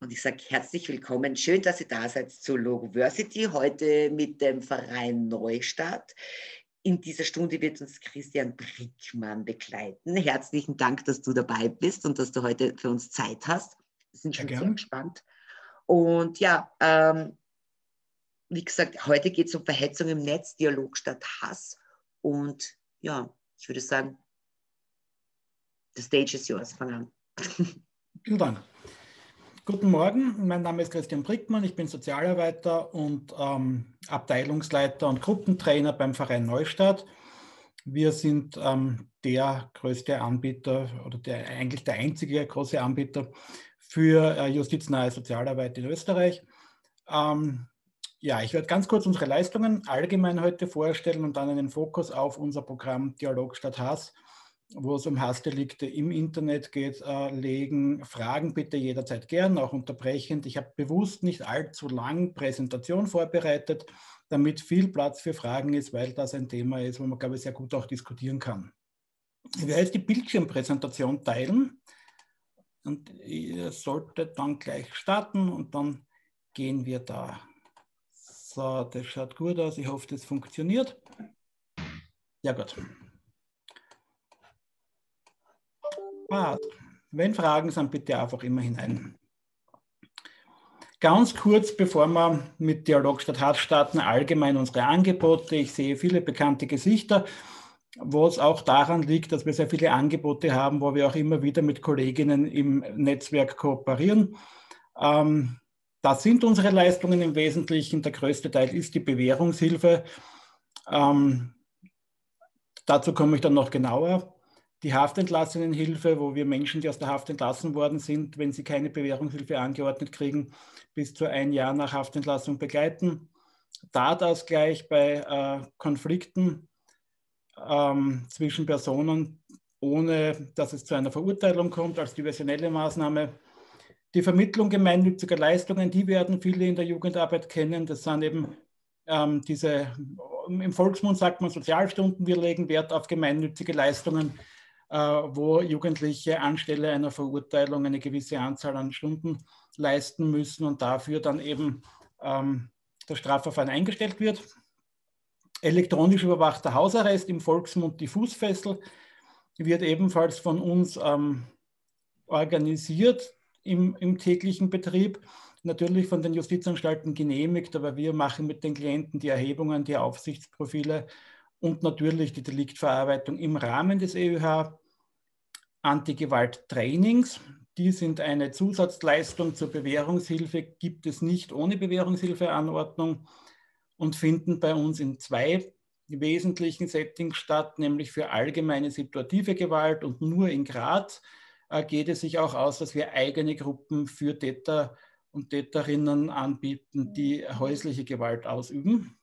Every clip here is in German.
Und ich sage herzlich willkommen. Schön, dass ihr da seid zur Logoversity, heute mit dem Verein Neustadt. In dieser Stunde wird uns Christian Brickmann begleiten. Herzlichen Dank, dass du dabei bist und dass du heute für uns Zeit hast. Wir sind schon sehr gespannt. Und ja, wie gesagt, heute geht es um Verhetzung im Netz, Dialog statt Hass. Und ja, ich würde sagen, the stage is yours. Fang an. Vielen Dank. Guten Morgen, mein Name ist Christian Brickmann, ich bin Sozialarbeiter und Abteilungsleiter und Gruppentrainer beim Verein Neustadt. Wir sind der größte Anbieter oder eigentlich der einzige große Anbieter für justiznahe Sozialarbeit in Österreich. Ja, ich werde ganz kurz unsere Leistungen allgemein heute vorstellen und dann einen Fokus auf unser Programm Dialog statt Hass, wo es um Hassdelikte im Internet geht, legen. Fragen bitte jederzeit gern, auch unterbrechend. Ich habe bewusst nicht allzu lang Präsentation vorbereitet, damit viel Platz für Fragen ist, weil das ein Thema ist, wo man, glaube ich, sehr gut auch diskutieren kann. Ich werde jetzt die Bildschirmpräsentation teilen und ihr solltet dann gleich starten und dann gehen wir da. So, das schaut gut aus. Ich hoffe, das funktioniert. Ja, gut. Wenn Fragen sind, bitte einfach immer hinein. Ganz kurz, bevor wir mit Dialog statt Hass starten, allgemein unsere Angebote. Ich sehe viele bekannte Gesichter, wo es auch daran liegt, dass wir sehr viele Angebote haben, wo wir auch immer wieder mit Kolleginnen im Netzwerk kooperieren. Das sind unsere Leistungen im Wesentlichen. Der größte Teil ist die Bewährungshilfe. Dazu komme ich dann noch genauer. Die Haftentlassenenhilfe, wo wir Menschen, die aus der Haft entlassen worden sind, wenn sie keine Bewährungshilfe angeordnet kriegen, bis zu 1 Jahr nach Haftentlassung begleiten. Tatausgleich bei Konflikten zwischen Personen, ohne dass es zu einer Verurteilung kommt, als diversionelle Maßnahme. Die Vermittlung gemeinnütziger Leistungen, die werden viele in der Jugendarbeit kennen. Das sind eben im Volksmund sagt man Sozialstunden. Wir legen Wert auf gemeinnützige Leistungen, wo Jugendliche anstelle einer Verurteilung eine gewisse Anzahl an Stunden leisten müssen und dafür dann eben das Strafverfahren eingestellt wird. Elektronisch überwachter Hausarrest, im Volksmund die Fußfessel, wird ebenfalls von uns organisiert im täglichen Betrieb, natürlich von den Justizanstalten genehmigt, aber wir machen mit den Klienten die Erhebungen, die Aufsichtsprofile und natürlich die Deliktverarbeitung im Rahmen des EUH. Antigewalt-Trainings, die sind eine Zusatzleistung zur Bewährungshilfe, gibt es nicht ohne Bewährungshilfeanordnung und finden bei uns in 2 wesentlichen Settings statt, nämlich für allgemeine situative Gewalt und nur in Graz geht es sich auch aus, dass wir eigene Gruppen für Täter und Täterinnen anbieten, die häusliche Gewalt ausüben.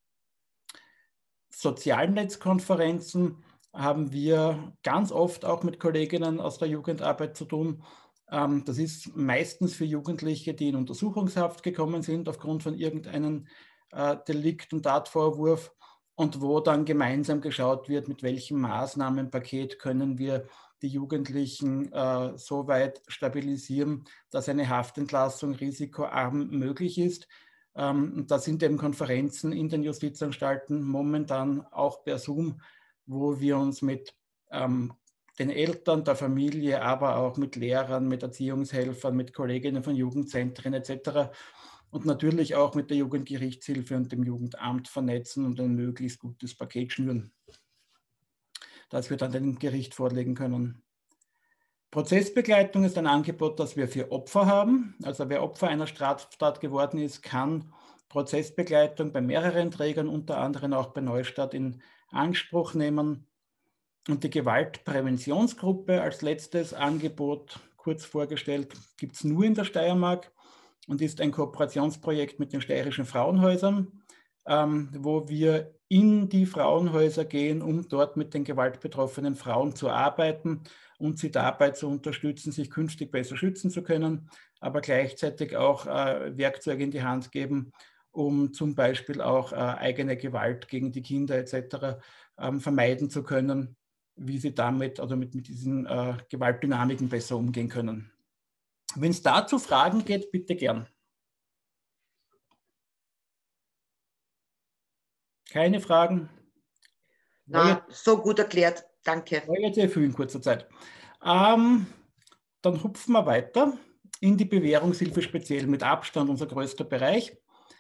Sozialnetzkonferenzen haben wir ganz oft auch mit Kolleginnen aus der Jugendarbeit zu tun. Das ist meistens für Jugendliche, die in Untersuchungshaft gekommen sind aufgrund von irgendeinem Delikt und Tatvorwurf und wo dann gemeinsam geschaut wird, mit welchem Maßnahmenpaket können wir die Jugendlichen so weit stabilisieren, dass eine Haftentlassung risikoarm möglich ist. Da sind eben Konferenzen in den Justizanstalten momentan auch per Zoom, wo wir uns mit den Eltern, der Familie, aber auch mit Lehrern, mit Erziehungshelfern, mit Kolleginnen von Jugendzentren etc. und natürlich auch mit der Jugendgerichtshilfe und dem Jugendamt vernetzen und ein möglichst gutes Paket schnüren, das wir dann dem Gericht vorlegen können. Prozessbegleitung ist ein Angebot, das wir für Opfer haben. Also wer Opfer einer Straftat geworden ist, kann Prozessbegleitung bei mehreren Trägern, unter anderem auch bei Neustadt, in Anspruch nehmen. Und die Gewaltpräventionsgruppe als letztes Angebot, kurz vorgestellt, gibt es nur in der Steiermark und ist ein Kooperationsprojekt mit den steirischen Frauenhäusern, wo wir in die Frauenhäuser gehen, um dort mit den gewaltbetroffenen Frauen zu arbeiten und sie dabei zu unterstützen, sich künftig besser schützen zu können, aber gleichzeitig auch Werkzeuge in die Hand geben, um zum Beispiel auch eigene Gewalt gegen die Kinder etc. Vermeiden zu können, wie sie damit oder mit diesen Gewaltdynamiken besser umgehen können. Wenn es dazu Fragen geht, bitte gern. Keine Fragen? Na, so gut erklärt. Danke. War jetzt sehr viel in kurzer Zeit. Dann hupfen wir weiter in die Bewährungshilfe, speziell mit Abstand unser größter Bereich.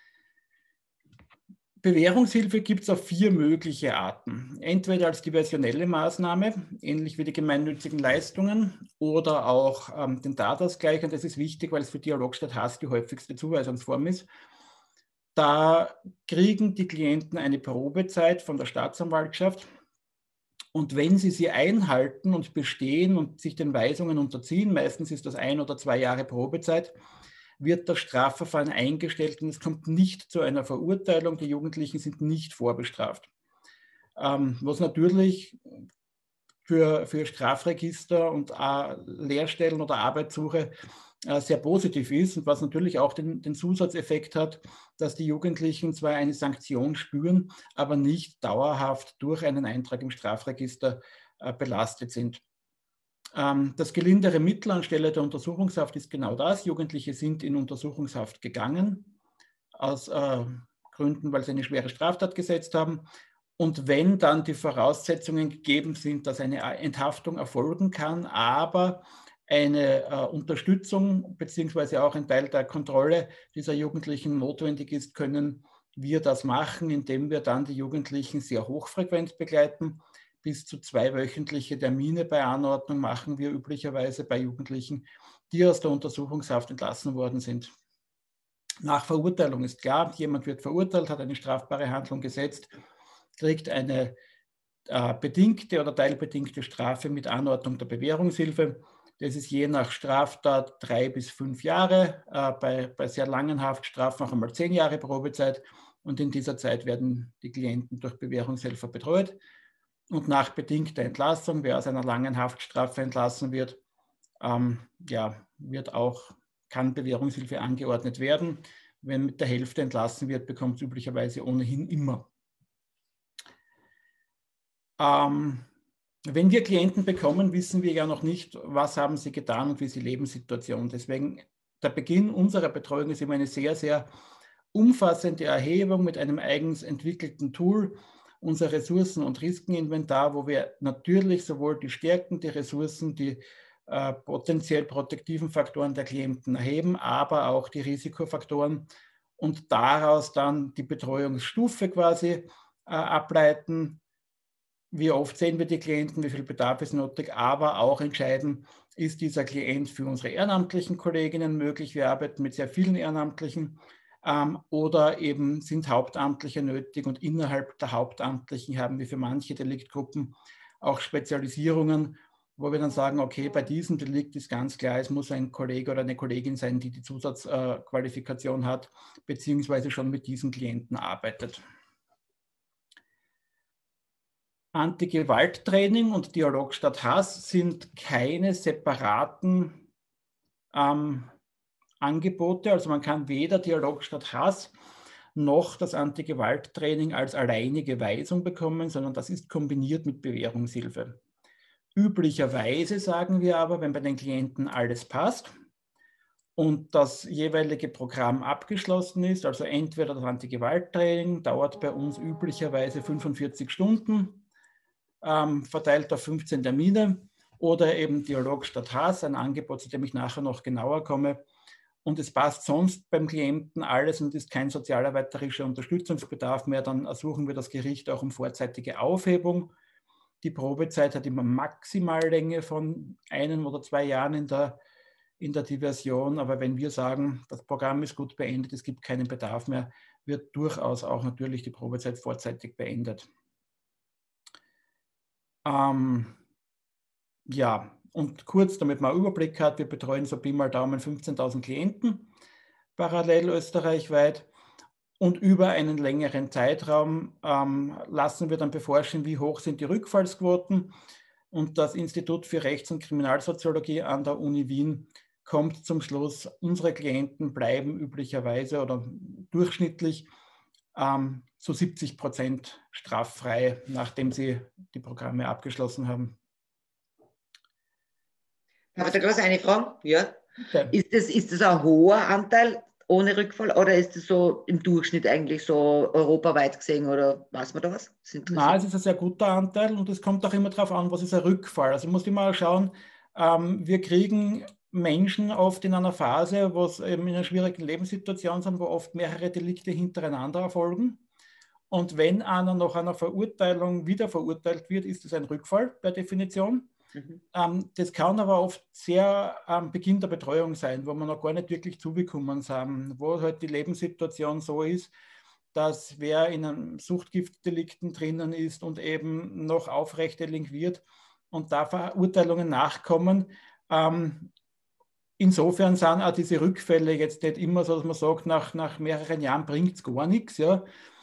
Bewährungshilfe gibt es auf 4 mögliche Arten. Entweder als diversionelle Maßnahme, ähnlich wie die gemeinnützigen Leistungen, oder auch den Tatausgleich. Und das ist wichtig, weil es für Dialog statt Hass die häufigste Zuweisungsform ist. Da kriegen die Klienten eine Probezeit von der Staatsanwaltschaft. Und wenn sie einhalten und bestehen und sich den Weisungen unterziehen, meistens ist das 1 oder 2 Jahre Probezeit, wird das Strafverfahren eingestellt und es kommt nicht zu einer Verurteilung. Die Jugendlichen sind nicht vorbestraft. Was natürlich für Strafregister und Lehrstellen oder Arbeitssuche sehr positiv ist und was natürlich auch den Zusatzeffekt hat, dass die Jugendlichen zwar eine Sanktion spüren, aber nicht dauerhaft durch einen Eintrag im Strafregister belastet sind. Das gelindere Mittel anstelle der Untersuchungshaft ist genau das. Jugendliche sind in Untersuchungshaft gegangen, aus Gründen, weil sie eine schwere Straftat gesetzt haben. Und wenn dann die Voraussetzungen gegeben sind, dass eine Enthaftung erfolgen kann, aber eine Unterstützung beziehungsweise auch ein Teil der Kontrolle dieser Jugendlichen notwendig ist, können wir das machen, indem wir dann die Jugendlichen sehr hochfrequent begleiten. Bis zu 2-wöchentliche Termine bei Anordnung machen wir üblicherweise bei Jugendlichen, die aus der Untersuchungshaft entlassen worden sind. Nach Verurteilung ist klar, jemand wird verurteilt, hat eine strafbare Handlung gesetzt, kriegt eine bedingte oder teilbedingte Strafe mit Anordnung der Bewährungshilfe. Das ist je nach Straftat 3 bis 5 Jahre, bei sehr langen Haftstrafen auch einmal 10 Jahre Probezeit. Und in dieser Zeit werden die Klienten durch Bewährungshelfer betreut. Und nach bedingter Entlassung, wer aus einer langen Haftstrafe entlassen wird, kann Bewährungshilfe angeordnet werden. Wenn mit der Hälfte entlassen wird, bekommt es üblicherweise ohnehin immer. Wenn wir Klienten bekommen, wissen wir ja noch nicht, was haben sie getan und wie ist die Lebenssituation. Deswegen, der Beginn unserer Betreuung ist immer eine sehr, sehr umfassende Erhebung mit einem eigens entwickelten Tool, unser Ressourcen- und Risikeninventar, wo wir natürlich sowohl die Stärken, die Ressourcen, die potenziell protektiven Faktoren der Klienten erheben, aber auch die Risikofaktoren und daraus dann die Betreuungsstufe quasi ableiten. Wie oft sehen wir die Klienten, wie viel Bedarf ist nötig, aber auch entscheiden, ist dieser Klient für unsere ehrenamtlichen Kolleginnen möglich. Wir arbeiten mit sehr vielen Ehrenamtlichen oder eben sind Hauptamtliche nötig und innerhalb der Hauptamtlichen haben wir für manche Deliktgruppen auch Spezialisierungen, wo wir dann sagen, okay, bei diesem Delikt ist ganz klar, es muss ein Kollege oder eine Kollegin sein, die die Zusatzqualifikation hat, beziehungsweise schon mit diesen Klienten arbeitet. Anti-Gewalt-Training und Dialog statt Hass sind keine separaten Angebote. Also man kann weder Dialog statt Hass noch das Anti-Gewalt-Training als alleinige Weisung bekommen, sondern das ist kombiniert mit Bewährungshilfe. Üblicherweise sagen wir aber, wenn bei den Klienten alles passt und das jeweilige Programm abgeschlossen ist, also entweder das Anti-Gewalt-Training dauert bei uns üblicherweise 45 Stunden, verteilt auf 15 Termine, oder eben Dialog statt Hass, ein Angebot, zu dem ich nachher noch genauer komme. Und es passt sonst beim Klienten alles und ist kein sozialarbeiterischer Unterstützungsbedarf mehr, dann ersuchen wir das Gericht auch um vorzeitige Aufhebung. Die Probezeit hat immer Maximallänge von 1 oder 2 Jahren in der Diversion, aber wenn wir sagen, das Programm ist gut beendet, es gibt keinen Bedarf mehr, wird durchaus auch natürlich die Probezeit vorzeitig beendet. Ja, und kurz, damit man einen Überblick hat, wir betreuen so Pi mal Daumen 15.000 Klienten parallel österreichweit und über einen längeren Zeitraum lassen wir dann beforschen, wie hoch sind die Rückfallsquoten, und das Institut für Rechts- und Kriminalsoziologie an der Uni Wien kommt zum Schluss, unsere Klienten bleiben üblicherweise oder durchschnittlich zu 70% straffrei, nachdem sie die Programme abgeschlossen haben. Darf ich da kurz eine Frage? Ja. Okay. Ist das ein hoher Anteil ohne Rückfall oder ist es so im Durchschnitt eigentlich so europaweit gesehen oder weiß man da was? Das Na, interessiert es ist ein sehr guter Anteil und es kommt auch immer darauf an, was ist ein Rückfall. Also man muss immer schauen, wir kriegen Menschen oft in einer Phase, wo es eben in einer schwierigen Lebenssituation sind, wo oft mehrere Delikte hintereinander erfolgen. Und wenn einer nach einer Verurteilung wieder verurteilt wird, ist es ein Rückfall per Definition. mich. Das kann aber oft sehr am Beginn der Betreuung sein, wo man noch gar nicht wirklich zugekommen sind, wo halt die Lebenssituation so ist, dass wer in einem Suchtgiftdelikten drinnen ist und eben noch aufrecht delinquiert und da Verurteilungen nachkommen. Insofern sind auch diese Rückfälle jetzt nicht immer so, dass man sagt, nach mehreren Jahren bringt es gar nichts. Ja.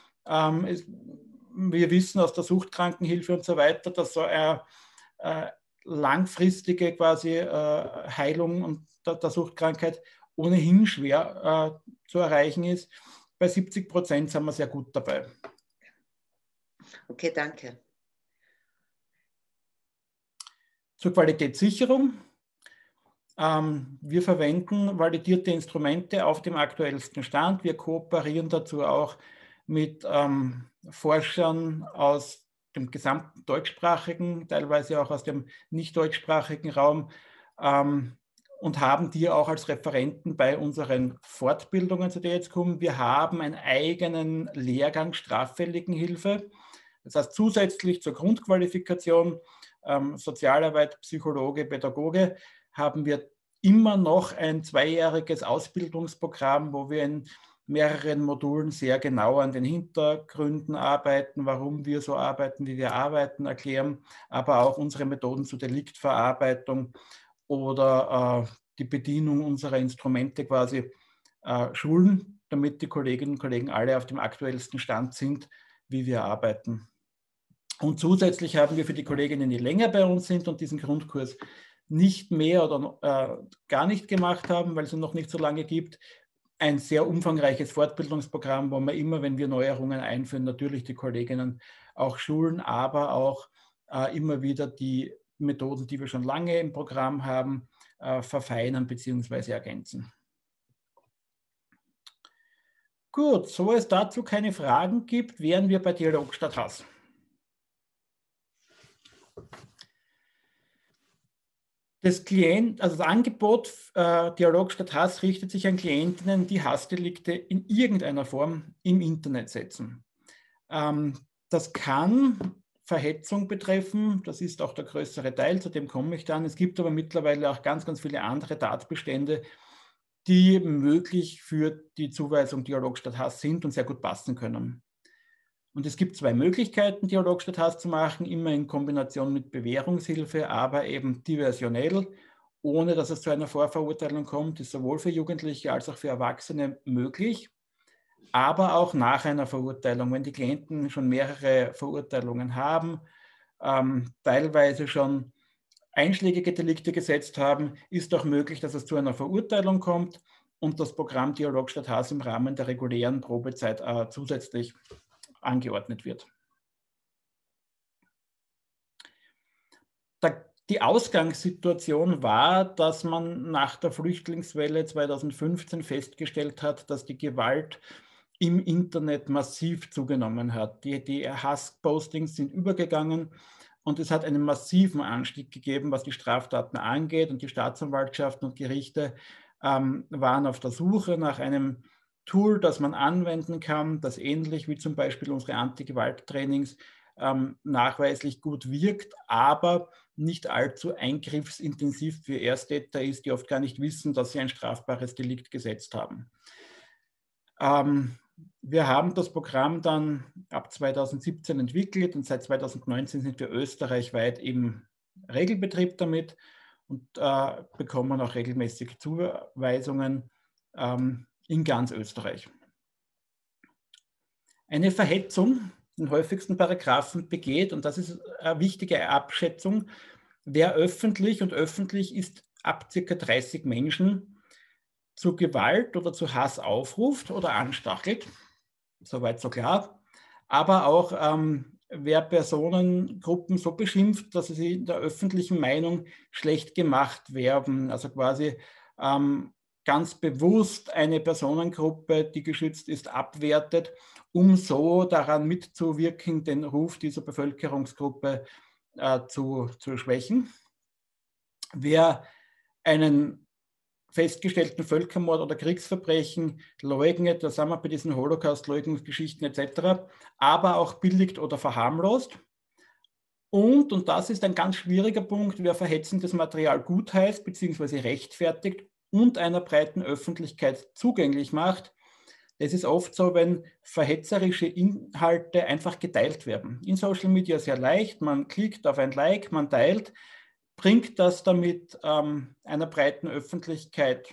Wir wissen aus der Suchtkrankenhilfe und so weiter, dass so eine langfristige quasi Heilung und der Suchtkrankheit ohnehin schwer zu erreichen ist. Bei 70% sind wir sehr gut dabei. Okay, danke. Zur Qualitätssicherung. Wir verwenden validierte Instrumente auf dem aktuellsten Stand. Wir kooperieren dazu auch mit Forschern aus dem gesamten deutschsprachigen, teilweise auch aus dem nicht deutschsprachigen Raum und haben die auch als Referenten bei unseren Fortbildungen, zu denen jetzt kommen. Wir haben einen eigenen Lehrgang Straffälligenhilfe. Das heißt, zusätzlich zur Grundqualifikation Sozialarbeit, Psychologe, Pädagoge haben wir immer noch ein 2-jähriges Ausbildungsprogramm, wo wir in mehreren Modulen sehr genau an den Hintergründen arbeiten, warum wir so arbeiten, wie wir arbeiten, erklären, aber auch unsere Methoden zur Deliktverarbeitung oder die Bedienung unserer Instrumente quasi schulen, damit die Kolleginnen und Kollegen alle auf dem aktuellsten Stand sind, wie wir arbeiten. Und zusätzlich haben wir für die Kolleginnen, die länger bei uns sind und diesen Grundkurs nicht mehr oder gar nicht gemacht haben, weil es ihn noch nicht so lange gibt, ein sehr umfangreiches Fortbildungsprogramm, wo wir immer, wenn wir Neuerungen einführen, natürlich die Kolleginnen auch schulen, aber auch immer wieder die Methoden, die wir schon lange im Programm haben, verfeinern bzw. ergänzen. Gut, so es dazu keine Fragen gibt, wären wir bei Dialog statt Hass. Das Angebot Dialog statt Hass richtet sich an Klientinnen, die Hassdelikte in irgendeiner Form im Internet setzen. Das kann Verhetzung betreffen, das ist auch der größere Teil, zu dem komme ich dann. Es gibt aber mittlerweile auch ganz, ganz viele andere Tatbestände, die möglich für die Zuweisung Dialog statt Hass sind und sehr gut passen können. Und es gibt 2 Möglichkeiten, Dialog statt Hass zu machen, immer in Kombination mit Bewährungshilfe, aber eben diversionell, ohne dass es zu einer Vorverurteilung kommt, ist sowohl für Jugendliche als auch für Erwachsene möglich, aber auch nach einer Verurteilung, wenn die Klienten schon mehrere Verurteilungen haben, teilweise schon einschlägige Delikte gesetzt haben, ist auch möglich, dass es zu einer Verurteilung kommt und das Programm Dialog statt Hass im Rahmen der regulären Probezeit zusätzlich angeordnet wird. Die Ausgangssituation war, dass man nach der Flüchtlingswelle 2015 festgestellt hat, dass die Gewalt im Internet massiv zugenommen hat. Die Hasspostings sind übergegangen und es hat einen massiven Anstieg gegeben, was die Straftaten angeht, und die Staatsanwaltschaften und Gerichte waren auf der Suche nach einem Tool, das man anwenden kann, das ähnlich wie zum Beispiel unsere Anti-Gewalt-Trainings nachweislich gut wirkt, aber nicht allzu eingriffsintensiv für Ersttäter ist, die oft gar nicht wissen, dass sie ein strafbares Delikt gesetzt haben. Wir haben das Programm dann ab 2017 entwickelt und seit 2019 sind wir österreichweit im Regelbetrieb damit und bekommen auch regelmäßig Zuweisungen in ganz Österreich. Eine Verhetzung, den häufigsten Paragraphen begeht, und das ist eine wichtige Abschätzung, wer öffentlich, und öffentlich ist ab ca. 30 Menschen, zu Gewalt oder zu Hass aufruft oder anstachelt, soweit so klar, aber auch wer Personengruppen so beschimpft, dass sie in der öffentlichen Meinung schlecht gemacht werden, also quasi ganz bewusst eine Personengruppe, die geschützt ist, abwertet, um so daran mitzuwirken, den Ruf dieser Bevölkerungsgruppe zu schwächen. Wer einen festgestellten Völkermord oder Kriegsverbrechen leugnet, da sind wir bei diesen Holocaust-Leugnungsgeschichten etc., aber auch billigt oder verharmlost. Und das ist ein ganz schwieriger Punkt, wer verhetzendes Material gutheißt bzw. rechtfertigt und einer breiten Öffentlichkeit zugänglich macht. Es ist oft so, wenn verhetzerische Inhalte einfach geteilt werden. In Social Media sehr leicht, man klickt auf ein Like, man teilt, bringt das damit einer breiten Öffentlichkeit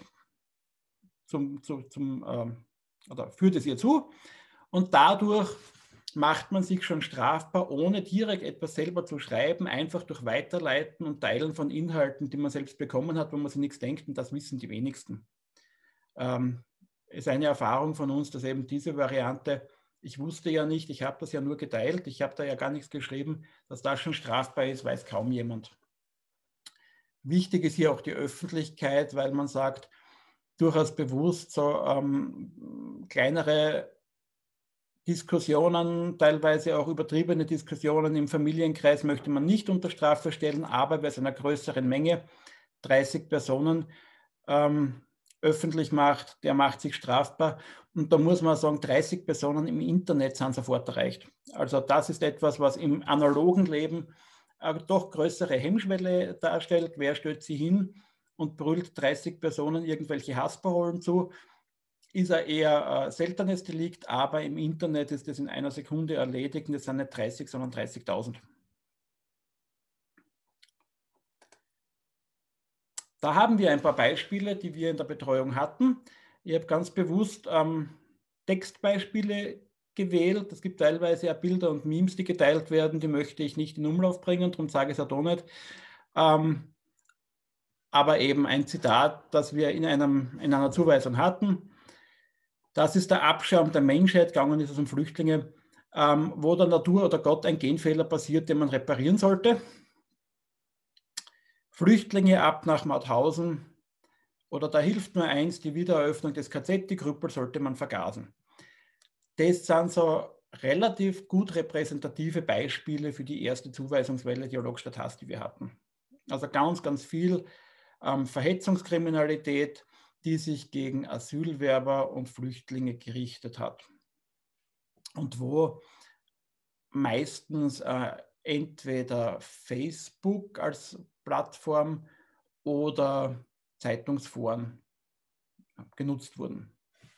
oder führt es ihr zu, und dadurch macht man sich schon strafbar, ohne direkt etwas selber zu schreiben, einfach durch Weiterleiten und Teilen von Inhalten, die man selbst bekommen hat, wo man sich nichts denkt, und das wissen die wenigsten. Ist eine Erfahrung von uns, dass eben diese Variante, ich wusste ja nicht, ich habe das ja nur geteilt, ich habe da ja gar nichts geschrieben, dass das schon strafbar ist, weiß kaum jemand. Wichtig ist hier auch die Öffentlichkeit, weil man sagt, durchaus bewusst so kleinere Diskussionen, teilweise auch übertriebene Diskussionen im Familienkreis möchte man nicht unter Strafe stellen, aber bei so einer größeren Menge, 30 Personen, öffentlich macht, der macht sich strafbar. Und da muss man sagen, 30 Personen im Internet sind sofort erreicht. Also das ist etwas, was im analogen Leben doch größere Hemmschwelle darstellt. Wer stellt sie hin und brüllt 30 Personen irgendwelche Hassparolen zu? Ist ein eher seltenes Delikt, aber im Internet ist es in einer Sekunde erledigt, und es sind nicht 30, sondern 30.000. Da haben wir ein paar Beispiele, die wir in der Betreuung hatten. Ich habe ganz bewusst Textbeispiele gewählt. Es gibt teilweise ja Bilder und Memes, die geteilt werden, die möchte ich nicht in Umlauf bringen, darum sage ich es auch nicht. Aber eben ein Zitat, das wir in einer Zuweisung hatten. Das ist der Abschaum der Menschheit, gegangen ist es um Flüchtlinge, wo der Natur oder Gott ein Genfehler passiert, den man reparieren sollte. Flüchtlinge ab nach Mauthausen, oder da hilft nur eins, die Wiedereröffnung des KZ, die Krüppel sollte man vergasen. Das sind so relativ gut repräsentative Beispiele für die erste Zuweisungswelle Dialogstadt Hass, die wir hatten. Also ganz, ganz viel Verhetzungskriminalität, die sich gegen Asylwerber und Flüchtlinge gerichtet hat. Und wo meistens entweder Facebook als Plattform oder Zeitungsforen genutzt wurden.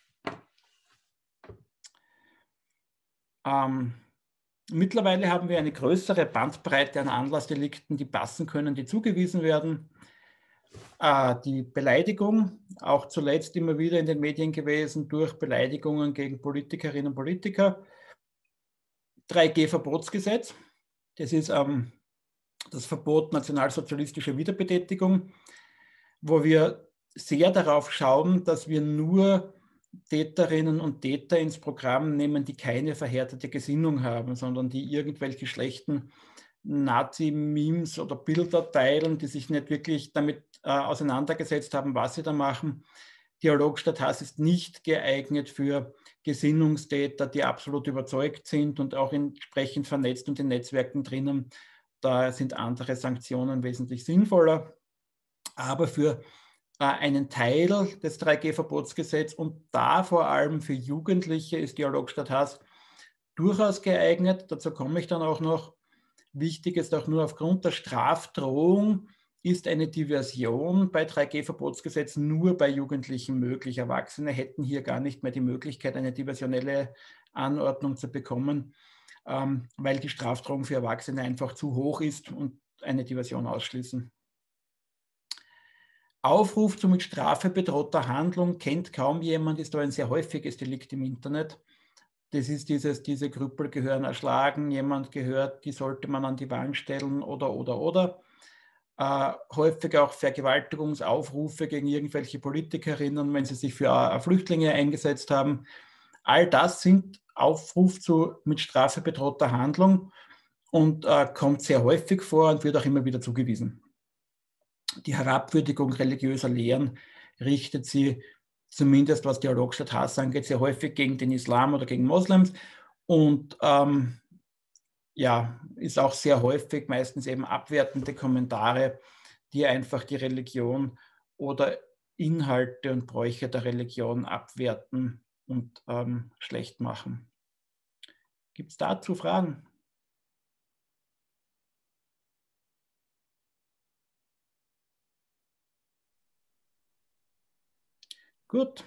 Mittlerweile haben wir eine größere Bandbreite an Anlassdelikten, die passen können, die zugewiesen werden. Die Beleidigung, auch zuletzt immer wieder in den Medien gewesen, durch Beleidigungen gegen Politikerinnen und Politiker. 3G-Verbotsgesetz, das ist das Verbot nationalsozialistischer Wiederbetätigung, wo wir sehr darauf schauen, dass wir nur Täterinnen und Täter ins Programm nehmen, die keine verhärtete Gesinnung haben, sondern die irgendwelche schlechten Nazi-Memes oder Bilder teilen, die sich nicht wirklich damit auseinandergesetzt haben, was sie da machen. Dialogstadt Hass ist nicht geeignet für Gesinnungstäter, die absolut überzeugt sind und auch entsprechend vernetzt und in Netzwerken drinnen. Da sind andere Sanktionen wesentlich sinnvoller. Aber für einen Teil des 3G-Verbotsgesetzes und da vor allem für Jugendliche ist Dialogstadt Hass durchaus geeignet. Dazu komme ich dann auch noch. Wichtig ist auch, nur aufgrund der Strafdrohung ist eine Diversion bei 3G-Verbotsgesetz nur bei Jugendlichen möglich. Erwachsene hätten hier gar nicht mehr die Möglichkeit, eine diversionelle Anordnung zu bekommen, weil die Strafdrohung für Erwachsene einfach zu hoch ist und eine Diversion ausschließen. Aufruf zu mit Strafe bedrohter Handlung kennt kaum jemand, ist aber ein sehr häufiges Delikt im Internet. Das ist diese Krüppel gehören erschlagen, jemand gehört, die sollte man an die Wand stellen oder. Häufig auch Vergewaltigungsaufrufe gegen irgendwelche Politikerinnen, wenn sie sich für Flüchtlinge eingesetzt haben. All das sind Aufruf zu mit Strafe bedrohter Handlung und kommt sehr häufig vor und wird auch immer wieder zugewiesen. Die Herabwürdigung religiöser Lehren richtet sie zumindest, was Dialog statt Hass angeht, sehr häufig gegen den Islam oder gegen Moslems und ja, ist auch sehr häufig meistens eben abwertende Kommentare, die einfach die Religion oder Inhalte und Bräuche der Religion abwerten und schlecht machen. Gibt es dazu Fragen? Gut.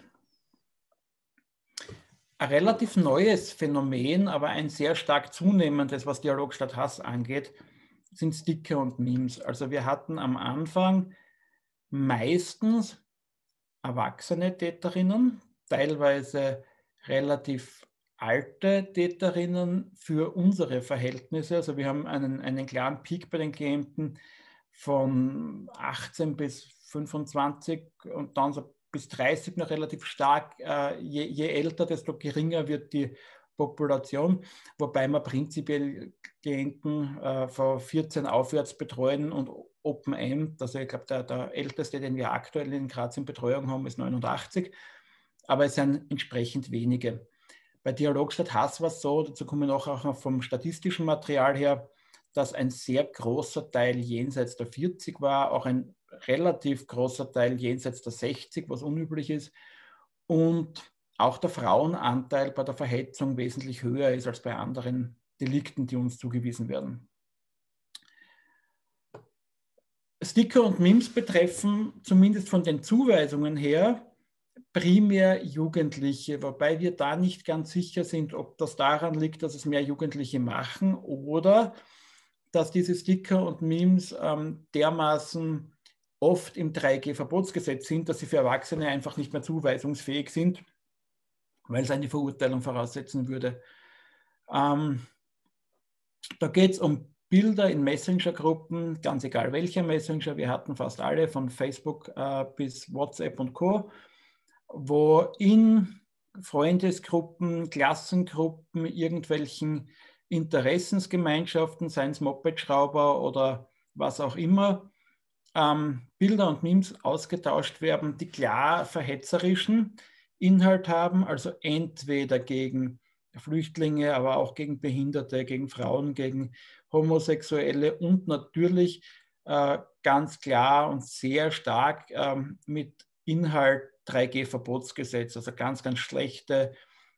Ein relativ neues Phänomen, aber ein sehr stark zunehmendes, was Dialog statt Hass angeht, sind Sticker und Memes. Also wir hatten am Anfang meistens erwachsene Täterinnen, teilweise relativ alte Täterinnen für unsere Verhältnisse. Also wir haben einen klaren Peak bei den Klienten von 18 bis 25 und dann so bis 30 noch relativ stark. Je älter, desto geringer wird die Population, wobei wir prinzipiell Klienten von 14 aufwärts betreuen und Open End, also ich glaube, der älteste, den wir aktuell in Graz in Betreuung haben, ist 89, aber es sind entsprechend wenige. Bei Dialog statt Hass war es so, dazu kommen wir auch noch vom statistischen Material her, dass ein sehr großer Teil jenseits der 40 war, auch ein relativ großer Teil jenseits der 60, was unüblich ist, und auch der Frauenanteil bei der Verhetzung wesentlich höher ist als bei anderen Delikten, die uns zugewiesen werden. Sticker und Memes betreffen zumindest von den Zuweisungen her primär Jugendliche, wobei wir da nicht ganz sicher sind, ob das daran liegt, dass es mehr Jugendliche machen oder dass diese Sticker und Memes dermaßen oft im 3G-Verbotsgesetz sind, dass sie für Erwachsene einfach nicht mehr zuweisungsfähig sind, weil es eine Verurteilung voraussetzen würde. Da geht es um Bilder in Messenger-Gruppen, ganz egal welcher Messenger, wir hatten fast alle, von Facebook bis WhatsApp und Co., wo in Freundesgruppen, Klassengruppen, irgendwelchen Interessensgemeinschaften, seien es Mopedschrauber oder was auch immer, Bilder und Memes ausgetauscht werden, die klar verhetzerischen Inhalt haben, also entweder gegen Flüchtlinge, aber auch gegen Behinderte, gegen Frauen, gegen Homosexuelle und natürlich ganz klar und sehr stark mit Inhalt 3G-Verbotsgesetz, also ganz, ganz schlechte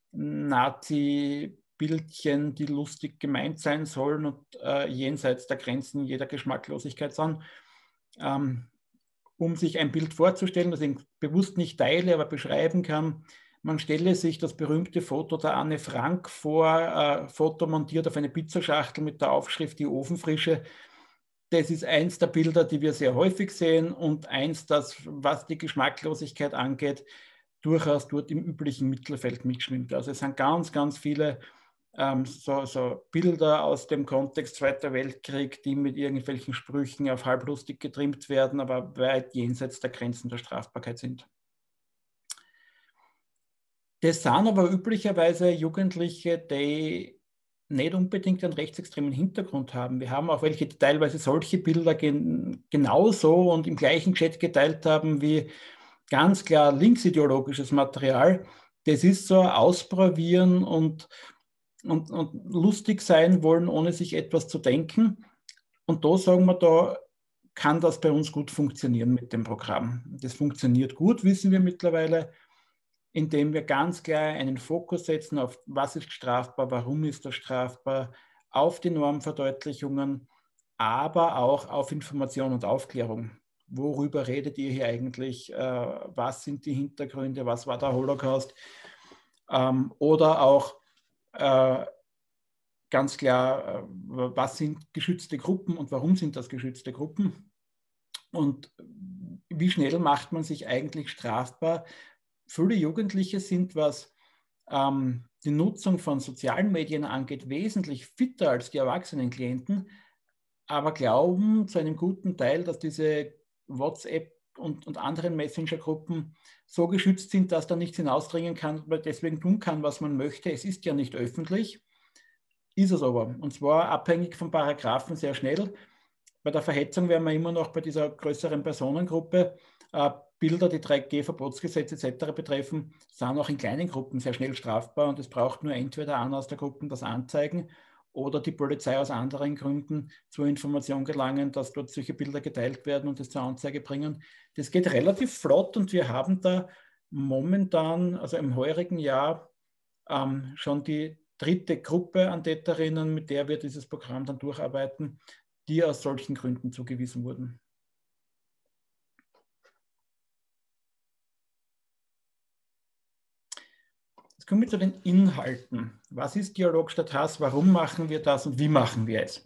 Nazi-Bildchen, die lustig gemeint sein sollen und jenseits der Grenzen jeder Geschmacklosigkeit sind. Um sich ein Bild vorzustellen, das ich bewusst nicht teile, aber beschreiben kann, man stelle sich das berühmte Foto der Anne Frank vor, Foto montiert auf eine Pizzaschachtel mit der Aufschrift Die Ofenfrische. Das ist eins der Bilder, die wir sehr häufig sehen und eins, das, was die Geschmacklosigkeit angeht, durchaus dort im üblichen Mittelfeld mitschwimmt. Also es sind ganz, ganz viele so Bilder aus dem Kontext Zweiter Weltkrieg, die mit irgendwelchen Sprüchen auf halblustig getrimmt werden, aber weit jenseits der Grenzen der Strafbarkeit sind. Das sind aber üblicherweise Jugendliche, die nicht unbedingt einen rechtsextremen Hintergrund haben. Wir haben auch welche, die teilweise solche Bilder genauso und im gleichen Chat geteilt haben wie ganz klar linksideologisches Material. Das ist so ausprobieren und lustig sein wollen, ohne sich etwas zu denken. Und da sagen wir, da kann das bei uns gut funktionieren mit dem Programm. Das funktioniert gut, wissen wir mittlerweile, indem wir ganz klar einen Fokus setzen auf, was ist strafbar, warum ist das strafbar, auf die Normverdeutlichungen, aber auch auf Information und Aufklärung. Worüber redet ihr hier eigentlich? Was sind die Hintergründe? Was war der Holocaust? Oder auch ganz klar, was sind geschützte Gruppen und warum sind das geschützte Gruppen? Und wie schnell macht man sich eigentlich strafbar? Viele Jugendliche sind, was die Nutzung von sozialen Medien angeht, wesentlich fitter als die erwachsenen Klienten, aber glauben zu einem guten Teil, dass diese WhatsApp und anderen Messenger-Gruppen so geschützt sind, dass da nichts hinausdringen kann, weil deswegen tun kann, was man möchte. Es ist ja nicht öffentlich, ist es aber. Und zwar abhängig von Paragraphen sehr schnell. Bei der Verhetzung wären wir immer noch bei dieser größeren Personengruppe. Bilder, die 3G-Verbotsgesetz etc. betreffen, sind auch in kleinen Gruppen sehr schnell strafbar und es braucht nur entweder einer aus der Gruppe das anzeigen oder die Polizei aus anderen Gründen zur Information gelangen, dass dort solche Bilder geteilt werden und das zur Anzeige bringen. Das geht relativ flott und wir haben da momentan, also im heurigen Jahr, schon die 3. Gruppe an Täterinnen, mit der wir dieses Programm dann durcharbeiten, die aus solchen Gründen zugewiesen wurden. Jetzt kommen wir zu den Inhalten. Was ist Dialog statt Hass? Warum machen wir das und wie machen wir es?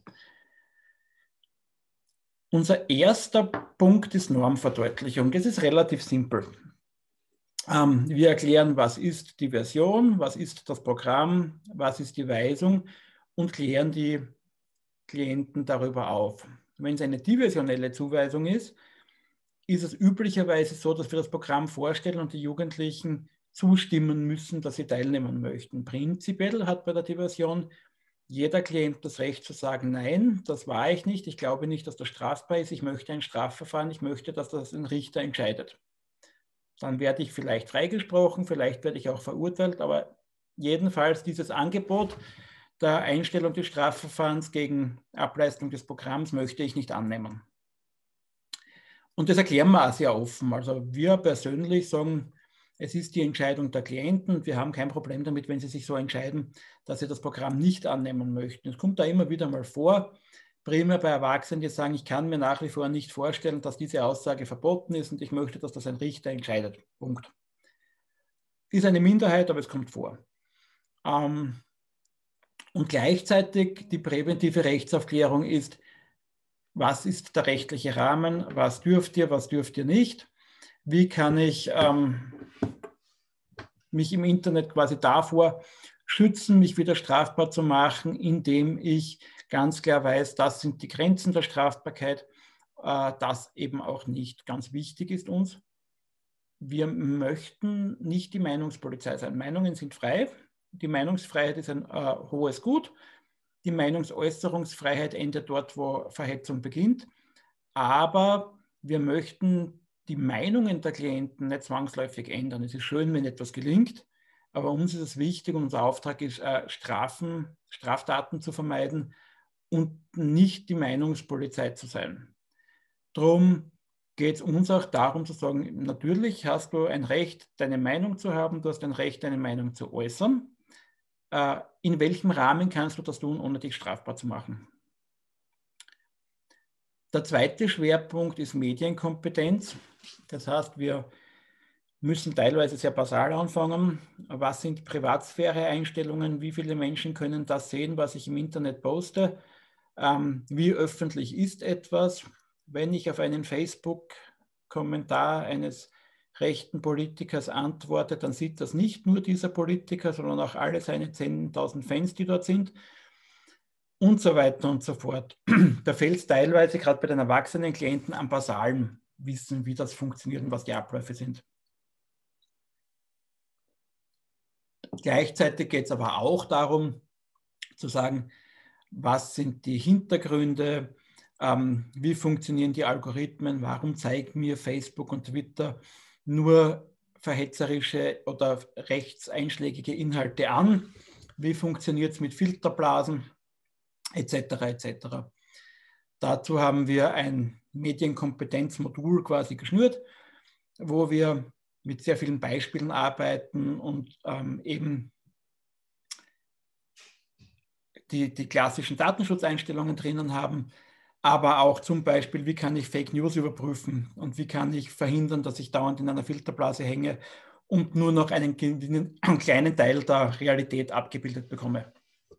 Unser erster Punkt ist Normverdeutlichung. Das ist relativ simpel. Wir erklären, was ist die Version, was ist das Programm, was ist die Weisung und klären die Klienten darüber auf. Wenn es eine diversionelle Zuweisung ist, ist es üblicherweise so, dass wir das Programm vorstellen und die Jugendlichen zustimmen müssen, dass sie teilnehmen möchten. Prinzipiell hat bei der Diversion jeder Klient das Recht zu sagen, nein, das war ich nicht, ich glaube nicht, dass das strafbar ist, ich möchte ein Strafverfahren, ich möchte, dass das ein Richter entscheidet. Dann werde ich vielleicht freigesprochen, vielleicht werde ich auch verurteilt, aber jedenfalls dieses Angebot der Einstellung des Strafverfahrens gegen Ableistung des Programms möchte ich nicht annehmen. Und das erklären wir auch sehr offen. Also wir persönlich sagen, es ist die Entscheidung der Klienten und wir haben kein Problem damit, wenn sie sich so entscheiden, dass sie das Programm nicht annehmen möchten. Es kommt da immer wieder mal vor, primär bei Erwachsenen, die sagen, ich kann mir nach wie vor nicht vorstellen, dass diese Aussage verboten ist und ich möchte, dass das ein Richter entscheidet. Punkt. Ist eine Minderheit, aber es kommt vor. Und gleichzeitig die präventive Rechtsaufklärung ist, was ist der rechtliche Rahmen, was dürft ihr nicht, wie kann ich mich im Internet quasi davor schützen, mich wieder strafbar zu machen, indem ich ganz klar weiß, das sind die Grenzen der Strafbarkeit, das eben auch nicht ganz wichtig ist uns. Wir möchten nicht die Meinungspolizei sein. Meinungen sind frei, die Meinungsfreiheit ist ein hohes Gut. Die Meinungsäußerungsfreiheit endet dort, wo Verhetzung beginnt. Aber wir möchten die Meinungen der Klienten nicht zwangsläufig ändern. Es ist schön, wenn etwas gelingt, aber uns ist es wichtig und unser Auftrag ist, Straftaten zu vermeiden und nicht die Meinungspolizei zu sein. Darum geht es uns auch darum zu sagen, natürlich hast du ein Recht, deine Meinung zu haben, du hast ein Recht, deine Meinung zu äußern. In welchem Rahmen kannst du das tun, ohne dich strafbar zu machen? Der zweite Schwerpunkt ist Medienkompetenz. Das heißt, wir müssen teilweise sehr basal anfangen. Was sind Privatsphäre-Einstellungen? Wie viele Menschen können das sehen, was ich im Internet poste? Wie öffentlich ist etwas? Wenn ich auf einen Facebook-Kommentar eines rechten Politikers antwortet, dann sieht das nicht nur dieser Politiker, sondern auch alle seine 10.000 Fans, die dort sind und so weiter und so fort. Da fehlt es teilweise, gerade bei den erwachsenen Klienten, am basalen Wissen, wie das funktioniert und was die Abläufe sind. Gleichzeitig geht es aber auch darum, zu sagen, was sind die Hintergründe, wie funktionieren die Algorithmen, warum zeigen mir Facebook und Twitter nur verhetzerische oder rechtseinschlägige Inhalte an, wie funktioniert es mit Filterblasen, etc. etc. Dazu haben wir ein Medienkompetenzmodul quasi geschnürt, wo wir mit sehr vielen Beispielen arbeiten und eben die klassischen Datenschutzeinstellungen drinnen haben, aber auch zum Beispiel, wie kann ich Fake News überprüfen und wie kann ich verhindern, dass ich dauernd in einer Filterblase hänge und nur noch einen kleinen Teil der Realität abgebildet bekomme.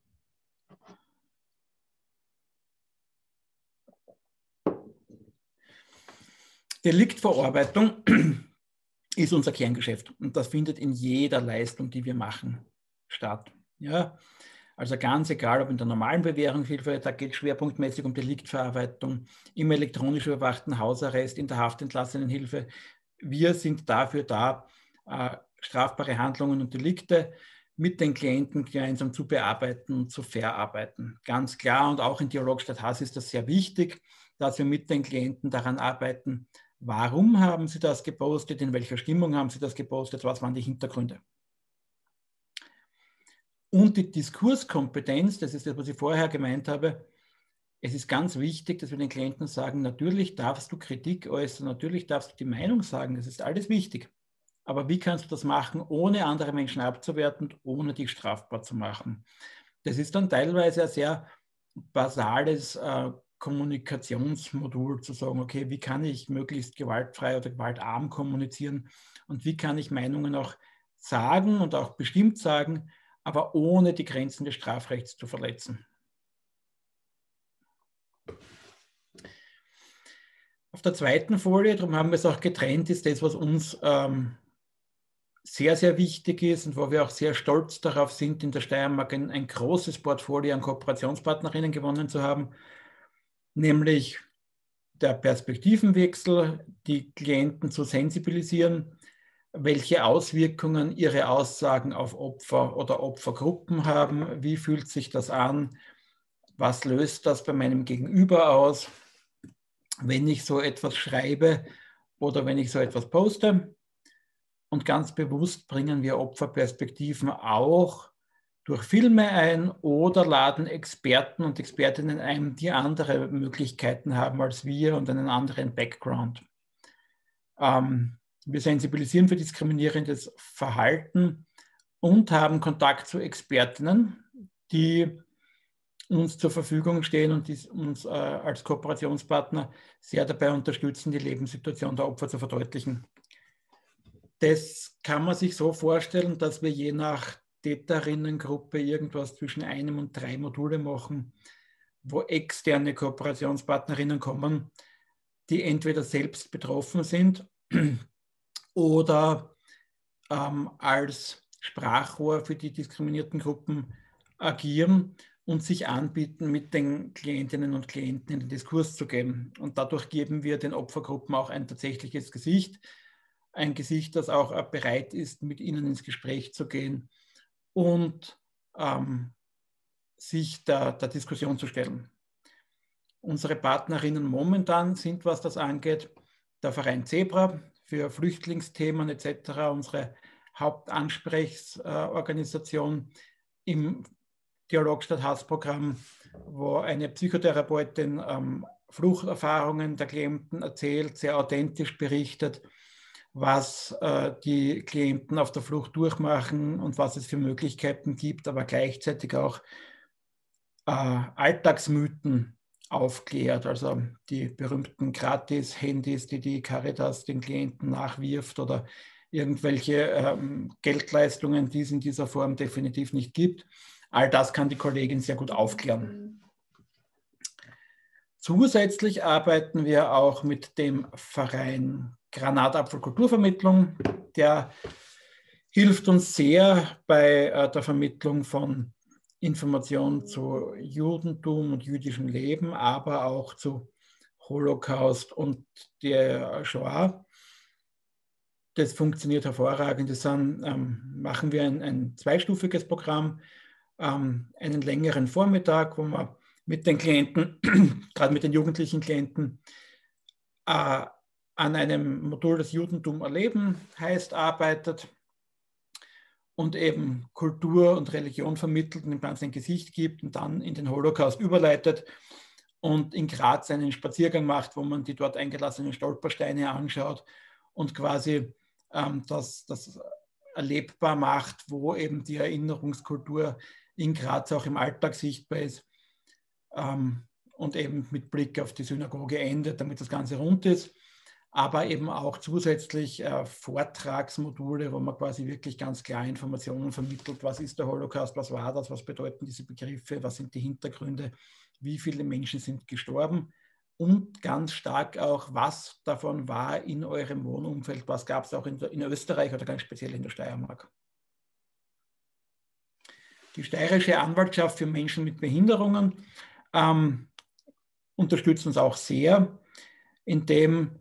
Deliktverarbeitung ist unser Kerngeschäft und das findet in jeder Leistung, die wir machen, statt. Ja? Also ganz egal, ob in der normalen Bewährungshilfe, da geht es schwerpunktmäßig um Deliktverarbeitung, im elektronisch überwachten Hausarrest, in der Haftentlassenenhilfe. Wir sind dafür da, strafbare Handlungen und Delikte mit den Klienten gemeinsam zu bearbeiten und zu verarbeiten. Ganz klar und auch in Dialog statt Hass ist das sehr wichtig, dass wir mit den Klienten daran arbeiten, Warum haben Sie das gepostet? In welcher Stimmung haben Sie das gepostet? Was waren die Hintergründe? Und die Diskurskompetenz, das ist das, was ich vorher gemeint habe. Es ist ganz wichtig, dass wir den Klienten sagen, natürlich darfst du Kritik äußern, natürlich darfst du die Meinung sagen, das ist alles wichtig. Aber wie kannst du das machen, ohne andere Menschen abzuwerten und ohne dich strafbar zu machen? Das ist dann teilweise ein sehr basales Kommunikationsmodul, zu sagen, okay, wie kann ich möglichst gewaltfrei oder gewaltarm kommunizieren und wie kann ich Meinungen auch sagen und auch bestimmt sagen, aber ohne die Grenzen des Strafrechts zu verletzen. Auf der zweiten Folie, darum haben wir es auch getrennt, ist das, was uns sehr, sehr wichtig ist und wo wir auch sehr stolz darauf sind, in der Steiermark ein großes Portfolio an Kooperationspartnerinnen gewonnen zu haben, nämlich der Perspektivenwechsel, die Klienten zu sensibilisieren, welche Auswirkungen ihre Aussagen auf Opfer oder Opfergruppen haben, wie fühlt sich das an, was löst das bei meinem Gegenüber aus, wenn ich so etwas schreibe oder wenn ich so etwas poste. Und ganz bewusst bringen wir Opferperspektiven auch durch Filme ein oder laden Experten und Expertinnen ein, die andere Möglichkeiten haben als wir und einen anderen Background. Wir sensibilisieren für diskriminierendes Verhalten und haben Kontakt zu Expertinnen, die uns zur Verfügung stehen und die uns als Kooperationspartner sehr dabei unterstützen, die Lebenssituation der Opfer zu verdeutlichen. Das kann man sich so vorstellen, dass wir je nach Täterinnengruppe irgendwas zwischen 1 und 3 Module machen, wo externe Kooperationspartnerinnen kommen, die entweder selbst betroffen sind oder als Sprachrohr für die diskriminierten Gruppen agieren und sich anbieten, mit den Klientinnen und Klienten in den Diskurs zu gehen. Und dadurch geben wir den Opfergruppen auch ein tatsächliches Gesicht, ein Gesicht, das auch bereit ist, mit ihnen ins Gespräch zu gehen und sich der Diskussion zu stellen. Unsere Partnerinnen momentan sind, was das angeht, der Verein Zebra für Flüchtlingsthemen etc., unsere Hauptansprechorganisation im Dialog-Statt-Hass-Programm, wo eine Psychotherapeutin Fluchterfahrungen der Klienten erzählt, sehr authentisch berichtet, was die Klienten auf der Flucht durchmachen und was es für Möglichkeiten gibt, aber gleichzeitig auch Alltagsmythen aufklärt, also die berühmten Gratis-Handys, die die Caritas den Klienten nachwirft oder irgendwelche Geldleistungen, die es in dieser Form definitiv nicht gibt. All das kann die Kollegin sehr gut aufklären. Zusätzlich arbeiten wir auch mit dem Verein Granatapfel Kulturvermittlung. Der hilft uns sehr bei der Vermittlung von Informationen zu Judentum und jüdischem Leben, aber auch zu Holocaust und der Shoah. Das funktioniert hervorragend. Das machen wir ein zweistufiges Programm, einen längeren Vormittag, wo man mit den Klienten, gerade mit den jugendlichen Klienten, an einem Modul das Judentum erleben heißt, arbeitet und eben Kultur und Religion vermittelt und dem Ganzen ein Gesicht gibt und dann in den Holocaust überleitet und in Graz einen Spaziergang macht, wo man die dort eingelassenen Stolpersteine anschaut und quasi das erlebbar macht, wo eben die Erinnerungskultur in Graz auch im Alltag sichtbar ist und eben mit Blick auf die Synagoge endet, damit das Ganze rund ist. Aber eben auch zusätzlich Vortragsmodule, wo man quasi wirklich ganz klar Informationen vermittelt, was ist der Holocaust, was war das, was bedeuten diese Begriffe, was sind die Hintergründe, wie viele Menschen sind gestorben und ganz stark auch, was davon war in eurem Wohnumfeld, was gab es auch in Österreich oder ganz speziell in der Steiermark. Die Steirische Anwaltschaft für Menschen mit Behinderungen unterstützt uns auch sehr, indem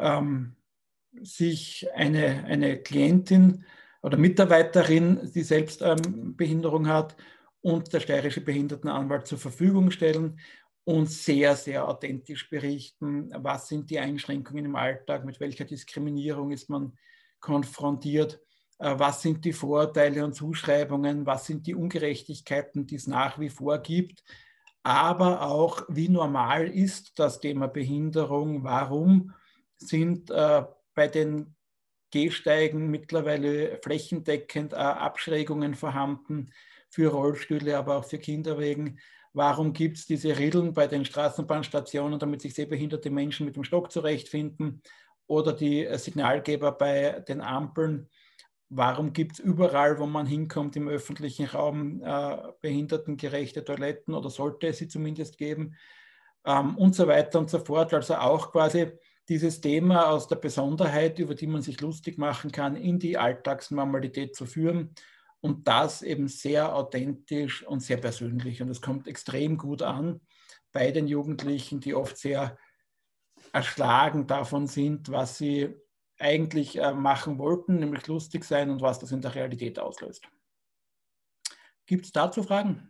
sich eine Klientin oder Mitarbeiterin, die selbst Behinderung hat, und der steirische Behindertenanwalt zur Verfügung stellen, und sehr, sehr authentisch berichten, was sind die Einschränkungen im Alltag, mit welcher Diskriminierung ist man konfrontiert, was sind die Vorurteile und Zuschreibungen, was sind die Ungerechtigkeiten, die es nach wie vor gibt, aber auch, wie normal ist das Thema Behinderung, warum sind bei den Gehsteigen mittlerweile flächendeckend Abschrägungen vorhanden für Rollstühle, aber auch für Kinderwegen. Warum gibt es diese Rillen bei den Straßenbahnstationen, damit sich sehbehinderte Menschen mit dem Stock zurechtfinden? Oder die Signalgeber bei den Ampeln? Warum gibt es überall, wo man hinkommt im öffentlichen Raum, behindertengerechte Toiletten oder sollte es sie zumindest geben? Und so weiter und so fort. Also auch quasi dieses Thema aus der Besonderheit, über die man sich lustig machen kann, in die Alltagsnormalität zu führen. Und das eben sehr authentisch und sehr persönlich. Und es kommt extrem gut an bei den Jugendlichen, die oft sehr erschlagen davon sind, was sie eigentlich machen wollten, nämlich lustig sein und was das in der Realität auslöst. Gibt es dazu Fragen?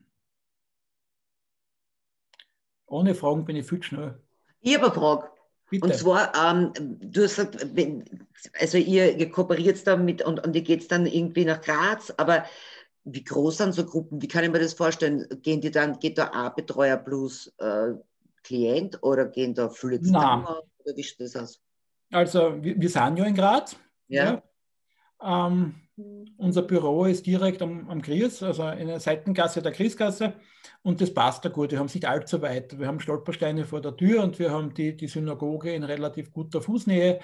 Ohne Fragen bin ich viel schnell. Ich habe eine Frage. Bitte. Und zwar, du hast gesagt, also ihr kooperiert damit und ihr geht dann irgendwie nach Graz, aber wie groß sind so Gruppen? Wie kann ich mir das vorstellen? Geht da ein Betreuer plus Klient oder gehen da viele zusammen? Na, Oder wie sieht das aus? also wir sind ja in Graz. Ja. Ja. Unser Büro ist direkt am Gries, also in der Seitengasse der Griesgasse. Und das passt da gut. Wir haben nicht allzu weit. Wir haben Stolpersteine vor der Tür und wir haben die Synagoge in relativ guter Fußnähe.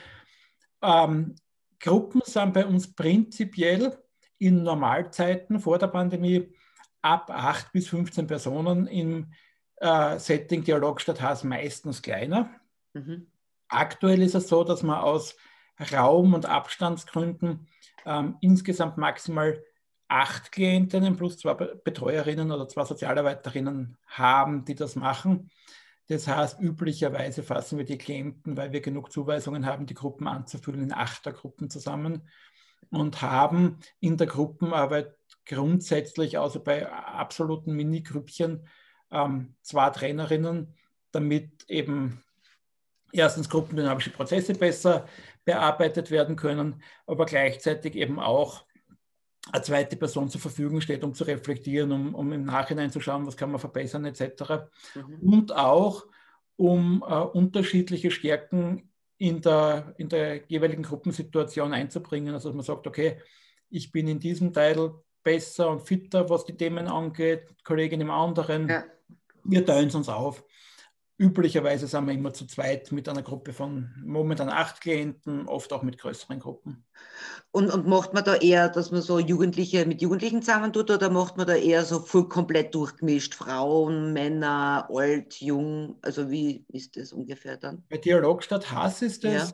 Gruppen sind bei uns prinzipiell in Normalzeiten vor der Pandemie ab 8 bis 15 Personen im Setting Dialogstadt Haas meistens kleiner. Mhm. Aktuell ist es so, dass man aus Raum- und Abstandsgründen insgesamt maximal 8 Klientinnen plus 2 Betreuerinnen oder 2 Sozialarbeiterinnen haben, die das machen. Das heißt, üblicherweise fassen wir die Klienten, weil wir genug Zuweisungen haben, die Gruppen anzufüllen, in 8er-Gruppen zusammen und haben in der Gruppenarbeit grundsätzlich, außer bei absoluten Minigrüppchen, 2 Trainerinnen, damit eben erstens gruppendynamische Prozesse besser bearbeitet werden können, aber gleichzeitig eben auch eine zweite Person zur Verfügung steht, um zu reflektieren, um im Nachhinein zu schauen, was kann man verbessern etc. Mhm. Und auch um unterschiedliche Stärken in der jeweiligen Gruppensituation einzubringen. Also dass man sagt, okay, ich bin in diesem Teil besser und fitter, was die Themen angeht, Kollegin im anderen. Ja. Wir teilen es uns auf. Üblicherweise sind wir immer zu zweit mit einer Gruppe von momentan 8 Klienten, oft auch mit größeren Gruppen. Und macht man da eher, dass man so Jugendliche mit Jugendlichen zusammentut oder macht man da eher so voll komplett durchgemischt? Frauen, Männer, alt, jung? Also wie ist das ungefähr dann? Bei Dialogstadt Haas ist es Ja.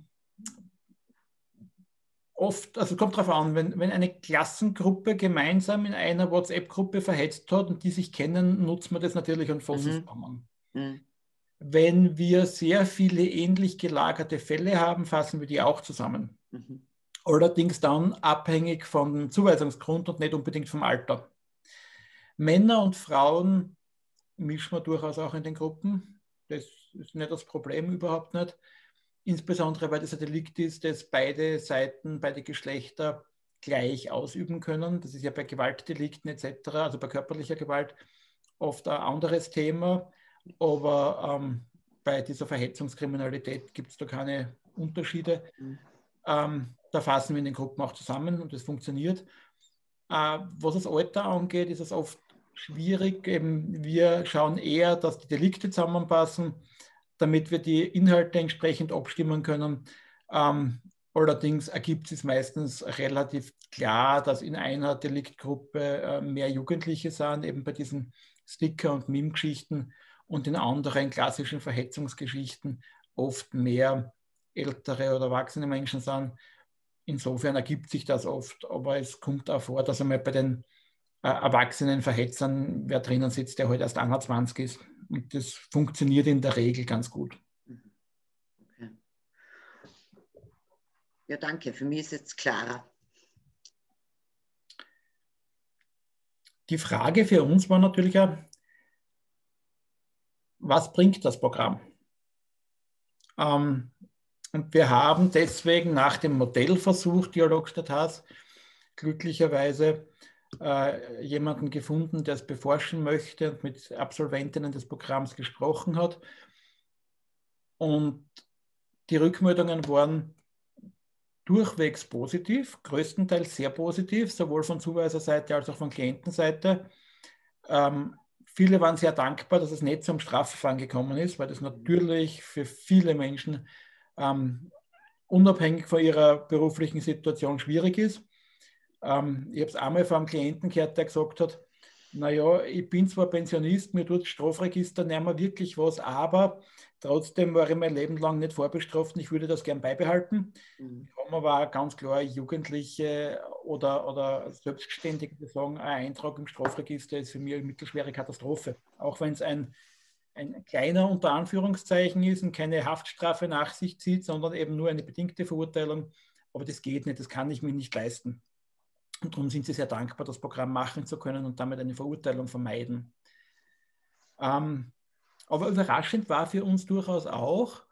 oft, also kommt darauf an, wenn eine Klassengruppe gemeinsam in einer WhatsApp-Gruppe verhetzt hat und die sich kennen, nutzt man das natürlich und fassen Mhm. zusammen. Mhm. Wenn wir sehr viele ähnlich gelagerte Fälle haben, fassen wir die auch zusammen. Mhm. Allerdings dann abhängig vom Zuweisungsgrund und nicht unbedingt vom Alter. Männer und Frauen mischen wir durchaus auch in den Gruppen. Das ist nicht das Problem, überhaupt nicht. Insbesondere, weil das ein Delikt ist, das beide Seiten, beide Geschlechter gleich ausüben können. Das ist ja bei Gewaltdelikten etc., also bei körperlicher Gewalt, oft ein anderes Thema. Aber bei dieser Verhetzungskriminalität gibt es da keine Unterschiede. Mhm. Da fassen wir in den Gruppen auch zusammen und das funktioniert. Was das Alter angeht, ist es oft schwierig. Eben wir schauen eher, dass die Delikte zusammenpassen, damit wir die Inhalte entsprechend abstimmen können. Allerdings ergibt es meistens relativ klar, dass in einer Deliktgruppe mehr Jugendliche sind, eben bei diesen Sticker- und Meme-Geschichten und in anderen klassischen Verhetzungsgeschichten oft mehr ältere oder erwachsene Menschen sind. Insofern ergibt sich das oft, aber es kommt auch vor, dass einmal bei den erwachsenen Verhetzern wer drinnen sitzt, der halt erst 21 ist. Und das funktioniert in der Regel ganz gut. Okay. Ja, danke. Für mich ist es jetzt klarer. Die Frage für uns war natürlich auch, was bringt das Programm? Und wir haben deswegen nach dem Modellversuch Dialog statt Hass glücklicherweise jemanden gefunden, der es beforschen möchte und mit Absolventinnen des Programms gesprochen hat. Und die Rückmeldungen waren durchwegs positiv, größtenteils sehr positiv, sowohl von Zuweiserseite als auch von Klientenseite. Viele waren sehr dankbar, dass es nicht zum Strafverfahren gekommen ist, weil das natürlich für viele Menschen unabhängig von ihrer beruflichen Situation schwierig ist. Ich habe es einmal von einem Klienten gehört, der gesagt hat, naja, ich bin zwar Pensionist, mir tut das Strafregister nicht mehr wirklich was, aber trotzdem war ich mein Leben lang nicht vorbestraft und ich würde das gern beibehalten. Wir haben aber auch ganz klar Jugendliche oder Selbstständige, die sagen, ein Eintrag im Strafregister ist für mich eine mittelschwere Katastrophe. Auch wenn es ein kleiner unter Anführungszeichen ist und keine Haftstrafe nach sich zieht, sondern eben nur eine bedingte Verurteilung. Aber das geht nicht, das kann ich mir nicht leisten. Und darum sind sie sehr dankbar, das Programm machen zu können und damit eine Verurteilung vermeiden. Aber überraschend war für uns durchaus auch,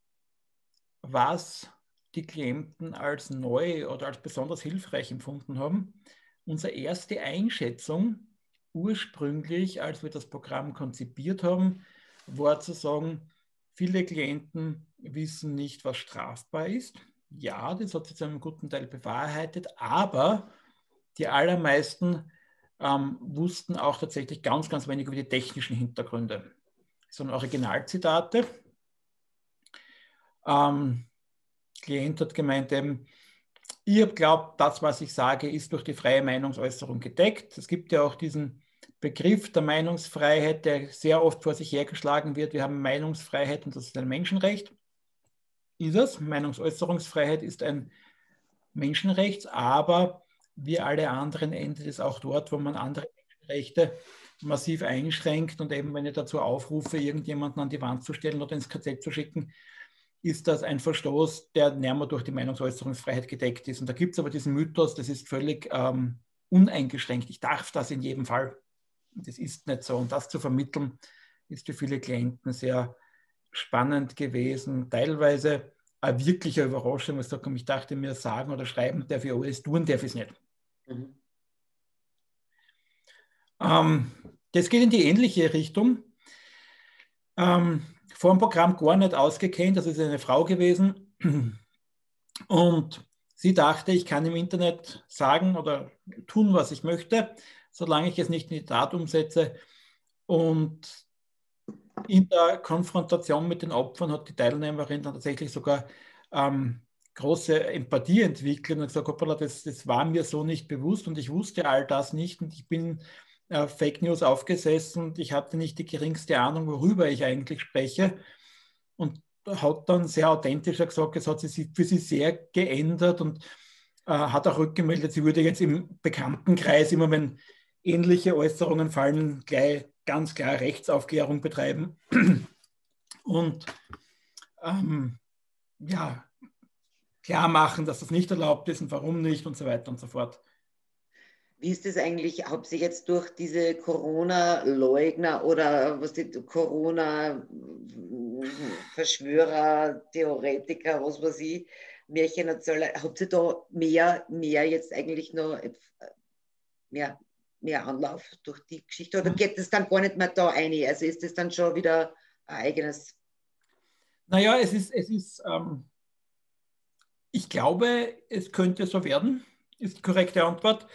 was die Klienten als neu oder als besonders hilfreich empfunden haben. Unsere erste Einschätzung ursprünglich, als wir das Programm konzipiert haben, war zu sagen, viele Klienten wissen nicht, was strafbar ist. Ja, das hat sich zu einem guten Teil bewahrheitet, aber die allermeisten wussten auch tatsächlich ganz, ganz wenig über die technischen Hintergründe. Das sind Originalzitate. Klient hat gemeint eben, ich habe glaubt, das, was ich sage, ist durch die freie Meinungsäußerung gedeckt. Es gibt ja auch diesen Begriff der Meinungsfreiheit, der sehr oft vor sich hergeschlagen wird. Wir haben Meinungsfreiheit und das ist ein Menschenrecht. Ist es? Meinungsäußerungsfreiheit ist ein Menschenrecht, aber wie alle anderen endet es auch dort, wo man andere Menschenrechte massiv einschränkt und eben, wenn ich dazu aufrufe, irgendjemanden an die Wand zu stellen oder ins KZ zu schicken, ist das ein Verstoß, der näher durch die Meinungsäußerungsfreiheit gedeckt ist. Und da gibt es aber diesen Mythos, das ist völlig uneingeschränkt. Ich darf das in jedem Fall. Das ist nicht so. Und das zu vermitteln, ist für viele Klienten sehr spannend gewesen. Teilweise eine wirkliche Überraschung, was sagt, ich dachte mir, sagen oder schreiben darf ich alles, tun darf ich es nicht. Das geht in die ähnliche Richtung. Vor dem Programm gar nicht ausgekennt, das ist eine Frau gewesen und sie dachte, ich kann im Internet sagen oder tun, was ich möchte, solange ich es nicht in die Tat umsetze. Und in der Konfrontation mit den Opfern hat die Teilnehmerin dann tatsächlich sogar große Empathie entwickelt und gesagt, hoppala, das war mir so nicht bewusst und ich wusste all das nicht und ich bin Fake News aufgesessen und ich hatte nicht die geringste Ahnung, worüber ich eigentlich spreche. Und hat dann sehr authentisch gesagt, es hat sich für sie sehr geändert und hat auch rückgemeldet, sie würde jetzt im Bekanntenkreis, immer wenn ähnliche Äußerungen fallen, gleich ganz klar Rechtsaufklärung betreiben und ja, klar machen, dass das nicht erlaubt ist und warum nicht und so weiter und so fort. Wie ist das eigentlich, habt ihr jetzt durch diese Corona-Leugner oder was die Corona-Verschwörer, Theoretiker, was weiß ich, Märchenerzähler, habt ihr da mehr jetzt eigentlich noch mehr Anlauf durch die Geschichte oder geht das dann gar nicht mehr da rein? Also ist das dann schon wieder ein eigenes? Naja, es ist ich glaube, es könnte so werden, ist die korrekte Antwort.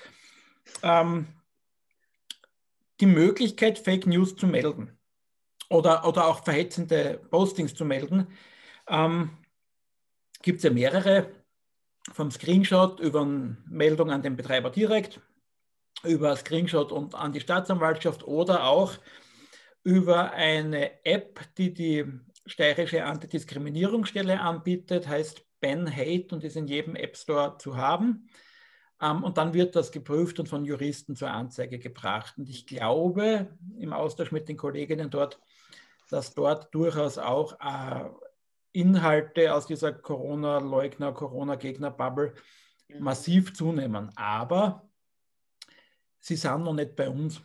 Die Möglichkeit, Fake News zu melden oder auch verhetzende Postings zu melden, gibt es ja mehrere, vom Screenshot über eine Meldung an den Betreiber direkt, über Screenshot und an die Staatsanwaltschaft oder auch über eine App, die die steirische Antidiskriminierungsstelle anbietet, heißt Ben Hate und ist in jedem App Store zu haben. Und dann wird das geprüft und von Juristen zur Anzeige gebracht. Und ich glaube, im Austausch mit den Kolleginnen dort, dass dort durchaus auch Inhalte aus dieser Corona-Leugner, Corona-Gegner-Bubble massiv zunehmen. Aber sie sind noch nicht bei uns.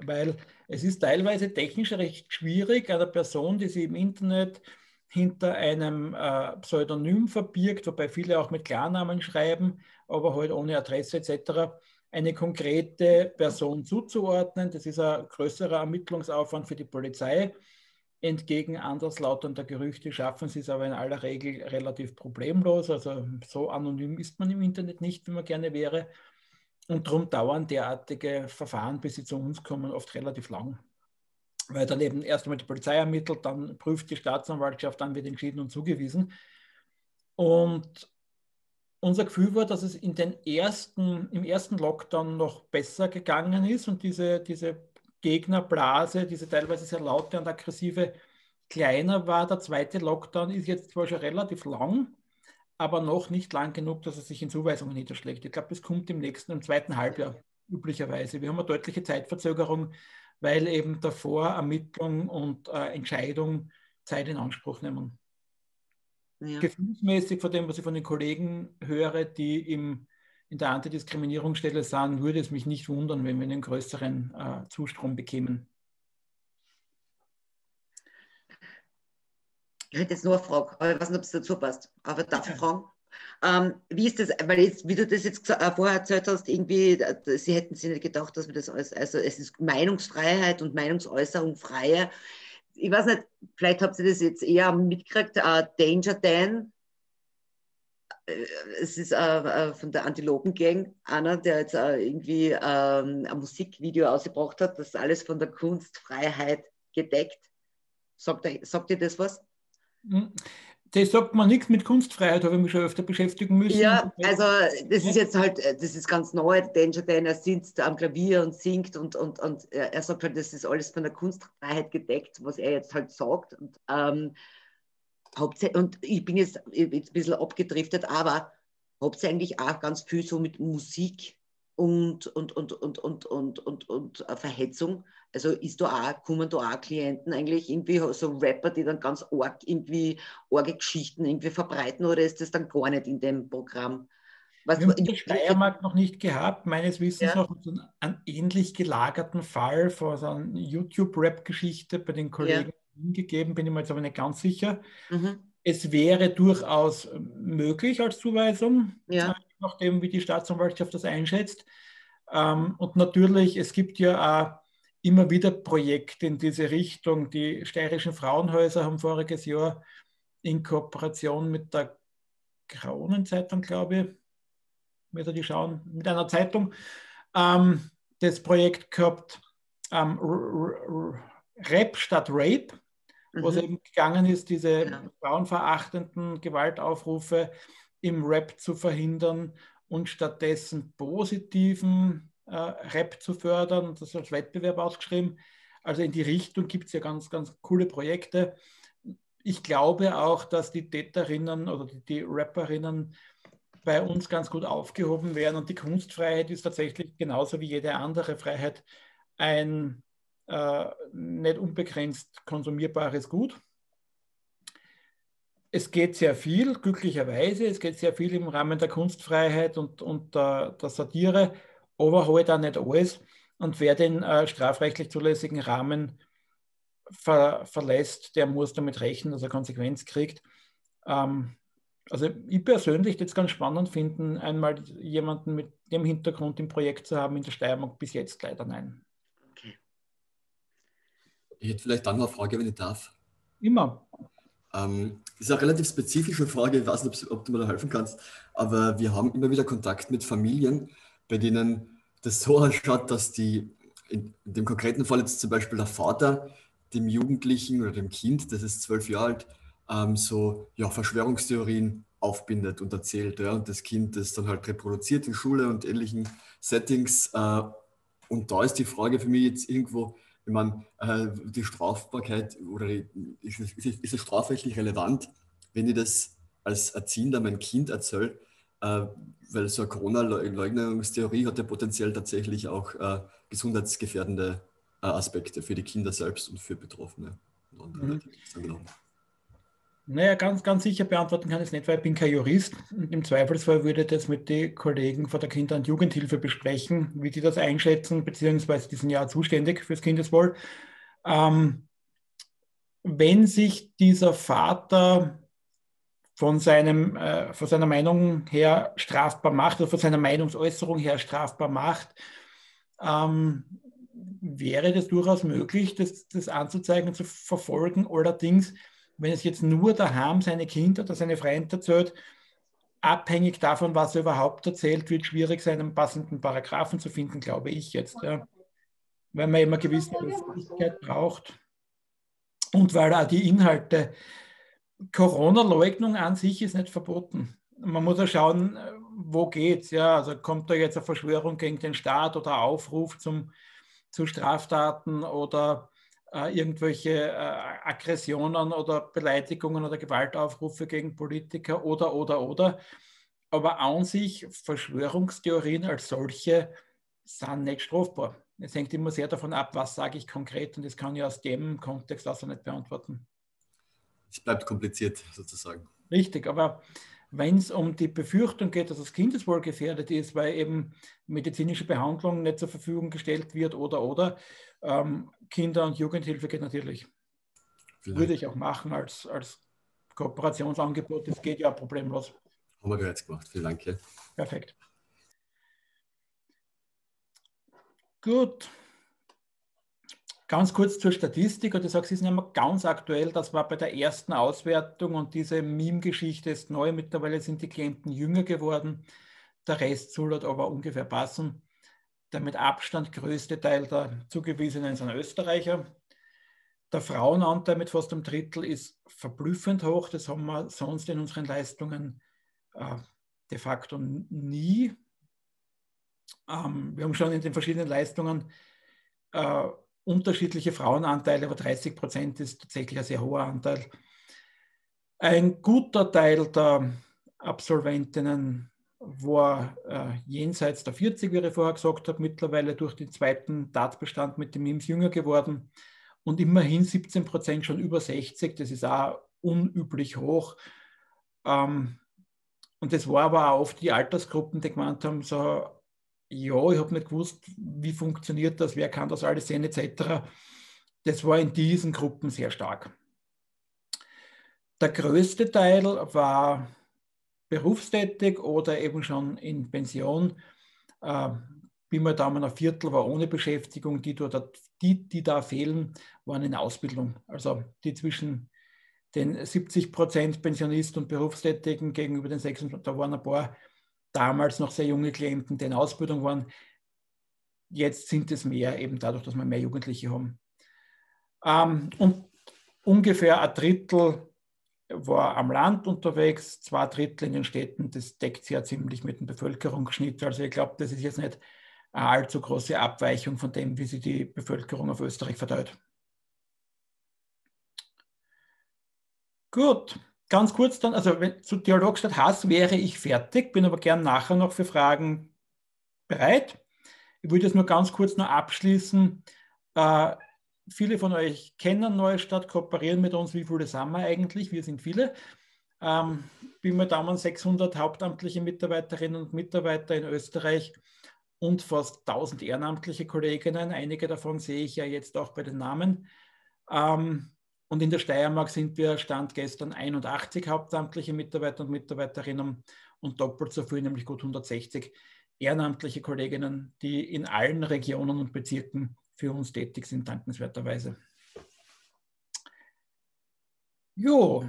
weil es ist teilweise technisch recht schwierig, einer Person, die sich im Internet hinter einem Pseudonym verbirgt, wobei viele auch mit Klarnamen schreiben, aber halt ohne Adresse etc., eine konkrete Person zuzuordnen. Das ist ein größerer Ermittlungsaufwand für die Polizei. Entgegen anderslautender Gerüchte schaffen sie es aber in aller Regel relativ problemlos. Also so anonym ist man im Internet nicht, wie man gerne wäre. Und darum dauern derartige Verfahren, bis sie zu uns kommen, oft relativ lang. Weil dann eben erst einmal die Polizei ermittelt, dann prüft die Staatsanwaltschaft, dann wird entschieden und zugewiesen. Und unser Gefühl war, dass es im ersten Lockdown noch besser gegangen ist und diese Gegnerblase, diese teilweise sehr laute und aggressive, kleiner war. Der zweite Lockdown ist jetzt zwar schon relativ lang, aber noch nicht lang genug, dass es sich in Zuweisungen niederschlägt. Ich glaube, das kommt im zweiten Halbjahr üblicherweise. Wir haben eine deutliche Zeitverzögerung, weil eben davor Ermittlung und Entscheidung Zeit in Anspruch nehmen. Ja. Gefühlsmäßig von dem, was ich von den Kollegen höre, die in der Antidiskriminierungsstelle sind, würde es mich nicht wundern, wenn wir einen größeren Zustrom bekämen. Ich hätte jetzt nur eine Frage, aber ich weiß nicht, ob es dazu passt. Aber darf ich fragen? Wie ist das, weil jetzt, wie du das jetzt vorher erzählt hast, irgendwie, sie hätten sich nicht gedacht, dass wir das alles, also es ist Meinungsfreiheit und Meinungsäußerung freie. Ich weiß nicht, vielleicht habt ihr das jetzt eher mitgekriegt, Danger Dan, es ist von der Antilopen-Gang einer, der jetzt irgendwie ein Musikvideo ausgebracht hat, das alles von der Kunstfreiheit gedeckt. Sagt ihr das was? Das sagt man nichts mit Kunstfreiheit, habe ich mich schon öfter beschäftigen müssen. Ja, also das ist jetzt halt, das ist ganz neu, Danger Dan, er sitzt am Klavier und singt und er sagt halt, das ist alles von der Kunstfreiheit gedeckt, was er jetzt halt sagt. Und ich bin jetzt ein bisschen abgedriftet, aber habt ihr eigentlich auch ganz viel so mit Musik und Verhetzung? Also kommen da auch Klienten eigentlich irgendwie so Rapper, die dann ganz arge Geschichten irgendwie verbreiten, oder ist das dann gar nicht in dem Programm? Wir haben in der Steiermark noch nicht gehabt, meines Wissens noch so einen ähnlich gelagerten Fall von so einer YouTube-Rap-Geschichte bei den Kollegen gegeben, bin ich mir jetzt aber nicht ganz sicher. Es wäre durchaus möglich als Zuweisung, nachdem wie die Staatsanwaltschaft das einschätzt. Und natürlich, es gibt ja auch immer wieder Projekte in diese Richtung. Die steirischen Frauenhäuser haben voriges Jahr in Kooperation mit der Kronenzeitung, glaube ich, mit einer Zeitung, das Projekt gehabt, Rap statt Rape, wo es eben gegangen ist, diese frauenverachtenden Gewaltaufrufe im Rap zu verhindern und stattdessen positiven Rap zu fördern. Das ist als Wettbewerb ausgeschrieben. Also in die Richtung gibt es ja ganz, ganz coole Projekte. Ich glaube auch, dass die Täterinnen oder die Rapperinnen bei uns ganz gut aufgehoben werden. Und die Kunstfreiheit ist tatsächlich genauso wie jede andere Freiheit ein nicht unbegrenzt konsumierbares Gut. Es geht sehr viel, glücklicherweise, es geht sehr viel im Rahmen der Kunstfreiheit und der Satire, aber halt auch nicht alles. Und wer den strafrechtlich zulässigen Rahmen verlässt, der muss damit rechnen, dass er Konsequenz kriegt. Also ich persönlich würde es ganz spannend finden, einmal jemanden mit dem Hintergrund im Projekt zu haben. In der Steiermark bis jetzt leider nein. Okay. Ich hätte vielleicht dann noch eine Frage, wenn ich darf. Immer. Das ist eine relativ spezifische Frage, ich weiß nicht, ob du mir da helfen kannst, aber wir haben immer wieder Kontakt mit Familien, bei denen das so ausschaut, dass die, in dem konkreten Fall jetzt zum Beispiel der Vater dem Jugendlichen oder dem Kind, das ist 12 Jahre alt, so Verschwörungstheorien aufbindet und erzählt. Ja, und das Kind das dann halt reproduziert in Schule und ähnlichen Settings. Und da ist die Frage für mich jetzt irgendwo, ich meine, die Strafbarkeit oder ist es strafrechtlich relevant, wenn ich das als Erziehender mein Kind erzähle, weil so eine Corona-Leugnungstheorie hat ja potenziell tatsächlich auch gesundheitsgefährdende Aspekte für die Kinder selbst und für Betroffene und andere, die das dann glauben. Naja, ganz sicher beantworten kann ich es nicht, weil ich bin kein Jurist. Und im Zweifelsfall würde ich das mit den Kollegen von der Kinder- und Jugendhilfe besprechen, wie die das einschätzen, beziehungsweise die sind ja zuständig fürs Kindeswohl. Ähm, Wenn sich dieser Vater von seiner Meinung her strafbar macht oder von seiner Meinungsäußerung her strafbar macht, ähm, wäre das durchaus möglich, das anzuzeigen und zu verfolgen. Allerdings, wenn es jetzt nur daheim seine Kinder oder seine Freunde erzählt, abhängig davon, was er überhaupt erzählt, wird schwierig sein, einen passenden Paragraphen zu finden, glaube ich jetzt. Ja. Weil man immer gewisse Öffentlichkeit braucht und weil auch die Inhalte, Corona-Leugnung an sich ist nicht verboten. Man muss ja schauen, wo geht's. Ja, also kommt da jetzt eine Verschwörung gegen den Staat oder Aufruf zu Straftaten oder irgendwelche Aggressionen oder Beleidigungen oder Gewaltaufrufe gegen Politiker oder. Aber an sich Verschwörungstheorien als solche sind nicht strafbar. Es hängt immer sehr davon ab, was sage ich konkret, und das kann ich aus dem Kontext also nicht beantworten. Es bleibt kompliziert sozusagen. Richtig, aber wenn es um die Befürchtung geht, dass das Kindeswohl gefährdet ist, weil eben medizinische Behandlung nicht zur Verfügung gestellt wird Kinder- und Jugendhilfe geht natürlich. Würde ich auch machen als Kooperationsangebot. Das geht ja problemlos. Haben wir bereits gemacht. Vielen Dank. Ja. Perfekt. Gut. Ganz kurz zur Statistik, und du sagst, es ist nicht mehr ganz aktuell, das war bei der ersten Auswertung und diese Meme-Geschichte ist neu, mittlerweile sind die Klienten jünger geworden, der Rest soll dort aber ungefähr passen. Der mit Abstand größte Teil der Zugewiesenen sind Österreicher. Der Frauenanteil mit fast einem Drittel ist verblüffend hoch, das haben wir sonst in unseren Leistungen de facto nie. Wir haben schon in den verschiedenen Leistungen unterschiedliche Frauenanteile, aber 30% ist tatsächlich ein sehr hoher Anteil. Ein guter Teil der Absolventinnen war jenseits der 40, wie ich vorher gesagt habe, mittlerweile durch den zweiten Tatbestand mit dem MIMS jünger geworden und immerhin 17% schon über 60, das ist auch unüblich hoch. Und das war aber auch oft die Altersgruppen, die gemeint haben, so, ja, ich habe nicht gewusst, wie funktioniert das, wer kann das alles sehen, etc. Das war in diesen Gruppen sehr stark. Der größte Teil war berufstätig oder eben schon in Pension. Pi mal Daumen, ein Viertel war ohne Beschäftigung, die da fehlen, waren in Ausbildung. Also die zwischen den 70% Pensionist und Berufstätigen gegenüber den 6%, da waren ein paar damals noch sehr junge Klienten, die in Ausbildung waren. Jetzt sind es mehr, eben dadurch, dass wir mehr Jugendliche haben. Und ungefähr ein Drittel war am Land unterwegs, 2 Drittel in den Städten. Das deckt sich ja ziemlich mit dem Bevölkerungsschnitt. Also ich glaube, das ist jetzt nicht eine allzu große Abweichung von dem, wie sich die Bevölkerung auf Österreich verteilt. Gut, ganz kurz dann, also zu Dialog statt Hass wäre ich fertig, bin aber gern nachher noch für Fragen bereit. Ich würde jetzt nur ganz kurz noch abschließen. Viele von euch kennen Neustadt, kooperieren mit uns. Wie viele sind wir eigentlich? Wir sind viele. Pi mal Daumen 600 hauptamtliche Mitarbeiterinnen und Mitarbeiter in Österreich und fast 1000 ehrenamtliche Kolleginnen. Einige davon sehe ich ja jetzt auch bei den Namen. Und in der Steiermark sind wir Stand gestern 81 hauptamtliche Mitarbeiter und Mitarbeiterinnen und doppelt so viel, nämlich gut 160 ehrenamtliche Kolleginnen, die in allen Regionen und Bezirken für uns tätig sind, dankenswerterweise. Jo.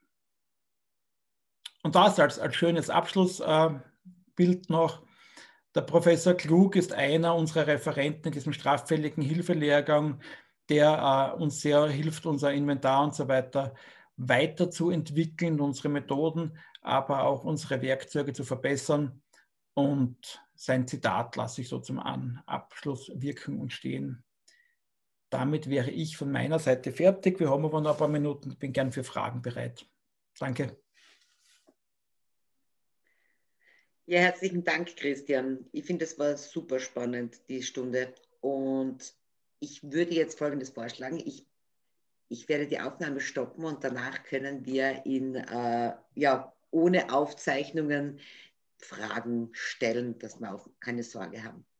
Und das als schönes Abschlussbild noch. Der Professor Klug ist einer unserer Referenten in diesem straffälligen Hilfelehrgang, der uns sehr hilft, unser Inventar und so weiter weiterzuentwickeln, unsere Methoden, aber auch unsere Werkzeuge zu verbessern. Und sein Zitat lasse ich so zum Abschluss wirken und stehen. Damit wäre ich von meiner Seite fertig. Wir haben aber noch ein paar Minuten. Ich bin gern für Fragen bereit. Danke. Ja, herzlichen Dank, Christian. Ich finde, es war super spannend, die Stunde. Und ich würde jetzt Folgendes vorschlagen. Ich ich werde die Aufnahme stoppen und danach können wir ja, ohne Aufzeichnungen Fragen stellen, dass wir auch keine Sorge haben.